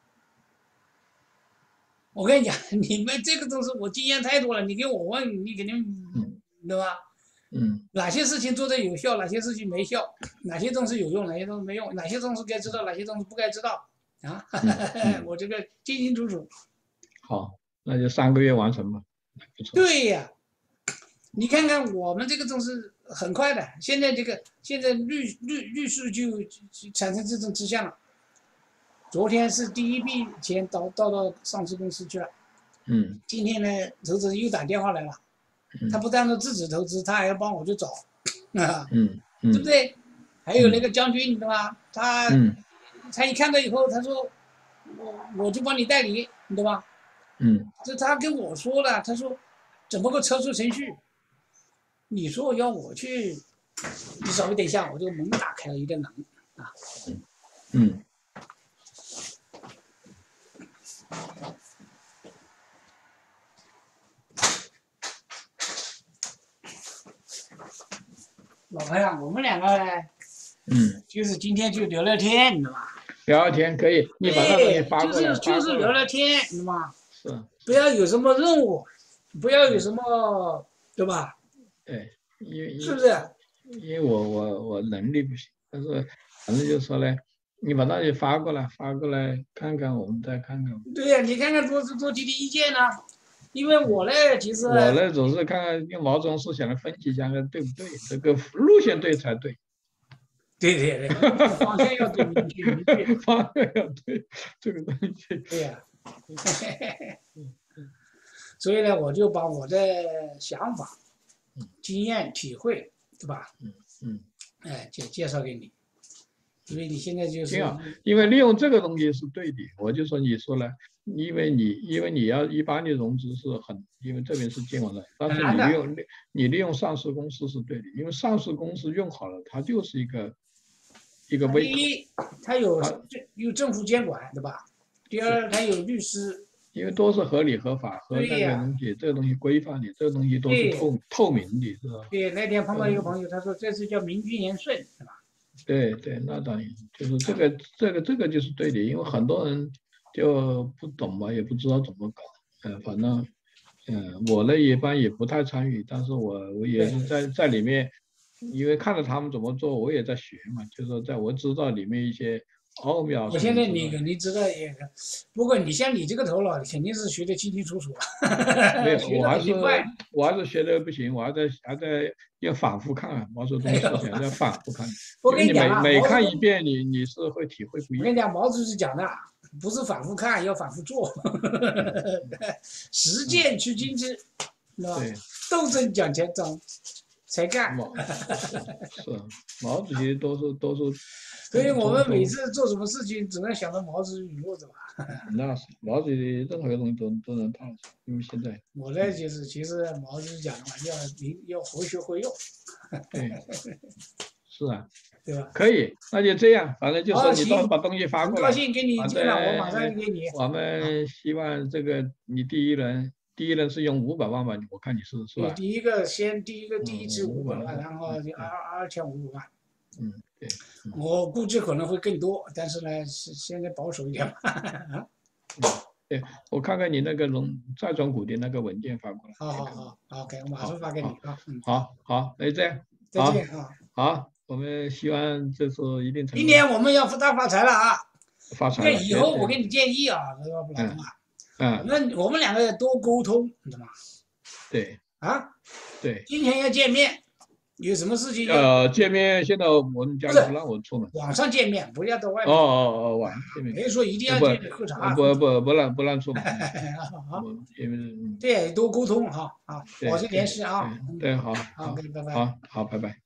我跟你讲，你们这个东西我经验太多了，你给我问，你肯定嗯对吧？ 嗯哪些事情做的有效，哪些事情没效，哪些东西有用，哪些东西没用，哪些东西该知道，哪些东西不该知道啊？我这个清清楚楚。 好，那就3个月完成吧，不错。 对呀，你看看我们这个东西很快的，现在律师就产生这种迹象了。昨天是第一笔钱到上市公司去了，今天呢，投资人又打电话来了，他不但是自己投资，他还要帮我去找，啊，对不对？还有那个将军，对吧？他一看到以后，他说我就帮你代理，对吧？这他跟我说了，他说怎么个操作程序？你说要我去，你稍微等一下，我这个门打开了，有点冷啊。老朋友，我们两个呢，就是今天就聊聊天，你知道吗？ 聊聊天可以，你把那东西发过来， 就是聊聊天，你知道吗？ 是， 不要有什么任务，不要有什么，对吧？ 对， 是不是？ 因为我能力不行，但是反正就是说呢，你把那些发过来看看，我们再看看。 对呀，你看看多提提意见呢。因为我呢，其实我呢总是看看用毛泽东思想来分析一下，看对不对，这个路线对才对。 对，方向要对，明确。 方向要对，这个东西。 对呀。所以呢，我就把我的想法、经验、体会，对吧？介绍给你，因为你现在就是， 因为利用这个东西是对的。我就说你说了，因为你要一般的融资是因为这边是监管的，但是你利用上市公司是对的，因为上市公司用好了，它就是一个第一，它有政府监管，对吧？第二，它有律师。 因为都是合理合法和那个东西，这个东西规范的，这个东西都是透明的，是吧？ 对，那天碰到一个朋友，他说这是叫名君言顺，是吧？ 对，那当然就是这个就是对的，因为很多人就不懂嘛，也不知道怎么搞，反正我呢一般也不太参与，但是我也是在里面，因为看着他们怎么做，我也在学嘛，就是说我知道里面一些奥妙。 我现在你肯定知道也，不过你像你这个头脑，肯定是学得清清楚楚。 没有，我还是学的不行，我还在要反复看毛泽东思想，要反复看。 我跟你讲， 每看一遍，你是会体会不一样。 我跟你讲，毛主席讲的不是反复看，要反复做，实践取经知，对吧？斗争讲前章，才干。 是毛主席都是。 所以我们每次做什么事情，只能想到毛主席语录，对吧？ 那是毛主席任何东西都能套，因为现在我呢，就是其实毛主席讲的嘛，要活学活用。 对，是啊， 对吧？ 可以，那就这样，反正就说你到时候把东西发过来。 很高兴跟你见了，我马上给你。 我们希望这个你第一轮是用500万吧？我看你是吧？ 第一支500万，然后2500万。 对。 我估计可能会更多，但是呢，现在保守一点吧。 对，我看看你那个债转股的那个文件发过来。 好，OK，我马上发给你啊。好，那就这样。 再见啊。 好，我们希望这次一定成功。 今年我们要大发财了啊！ 发财了。 以后我给你建议啊，老公我们两个多沟通，你知道吗？ 对。对。 今天要见面。有什么事情？ 见面现在我们家里不让我出门。 网上见面，不要到外面。 网上见面。 没说一定要见面喝茶。 不让出门。因为对，多沟通哈。保持联系啊。 对，好。 好，拜拜。 好，拜拜。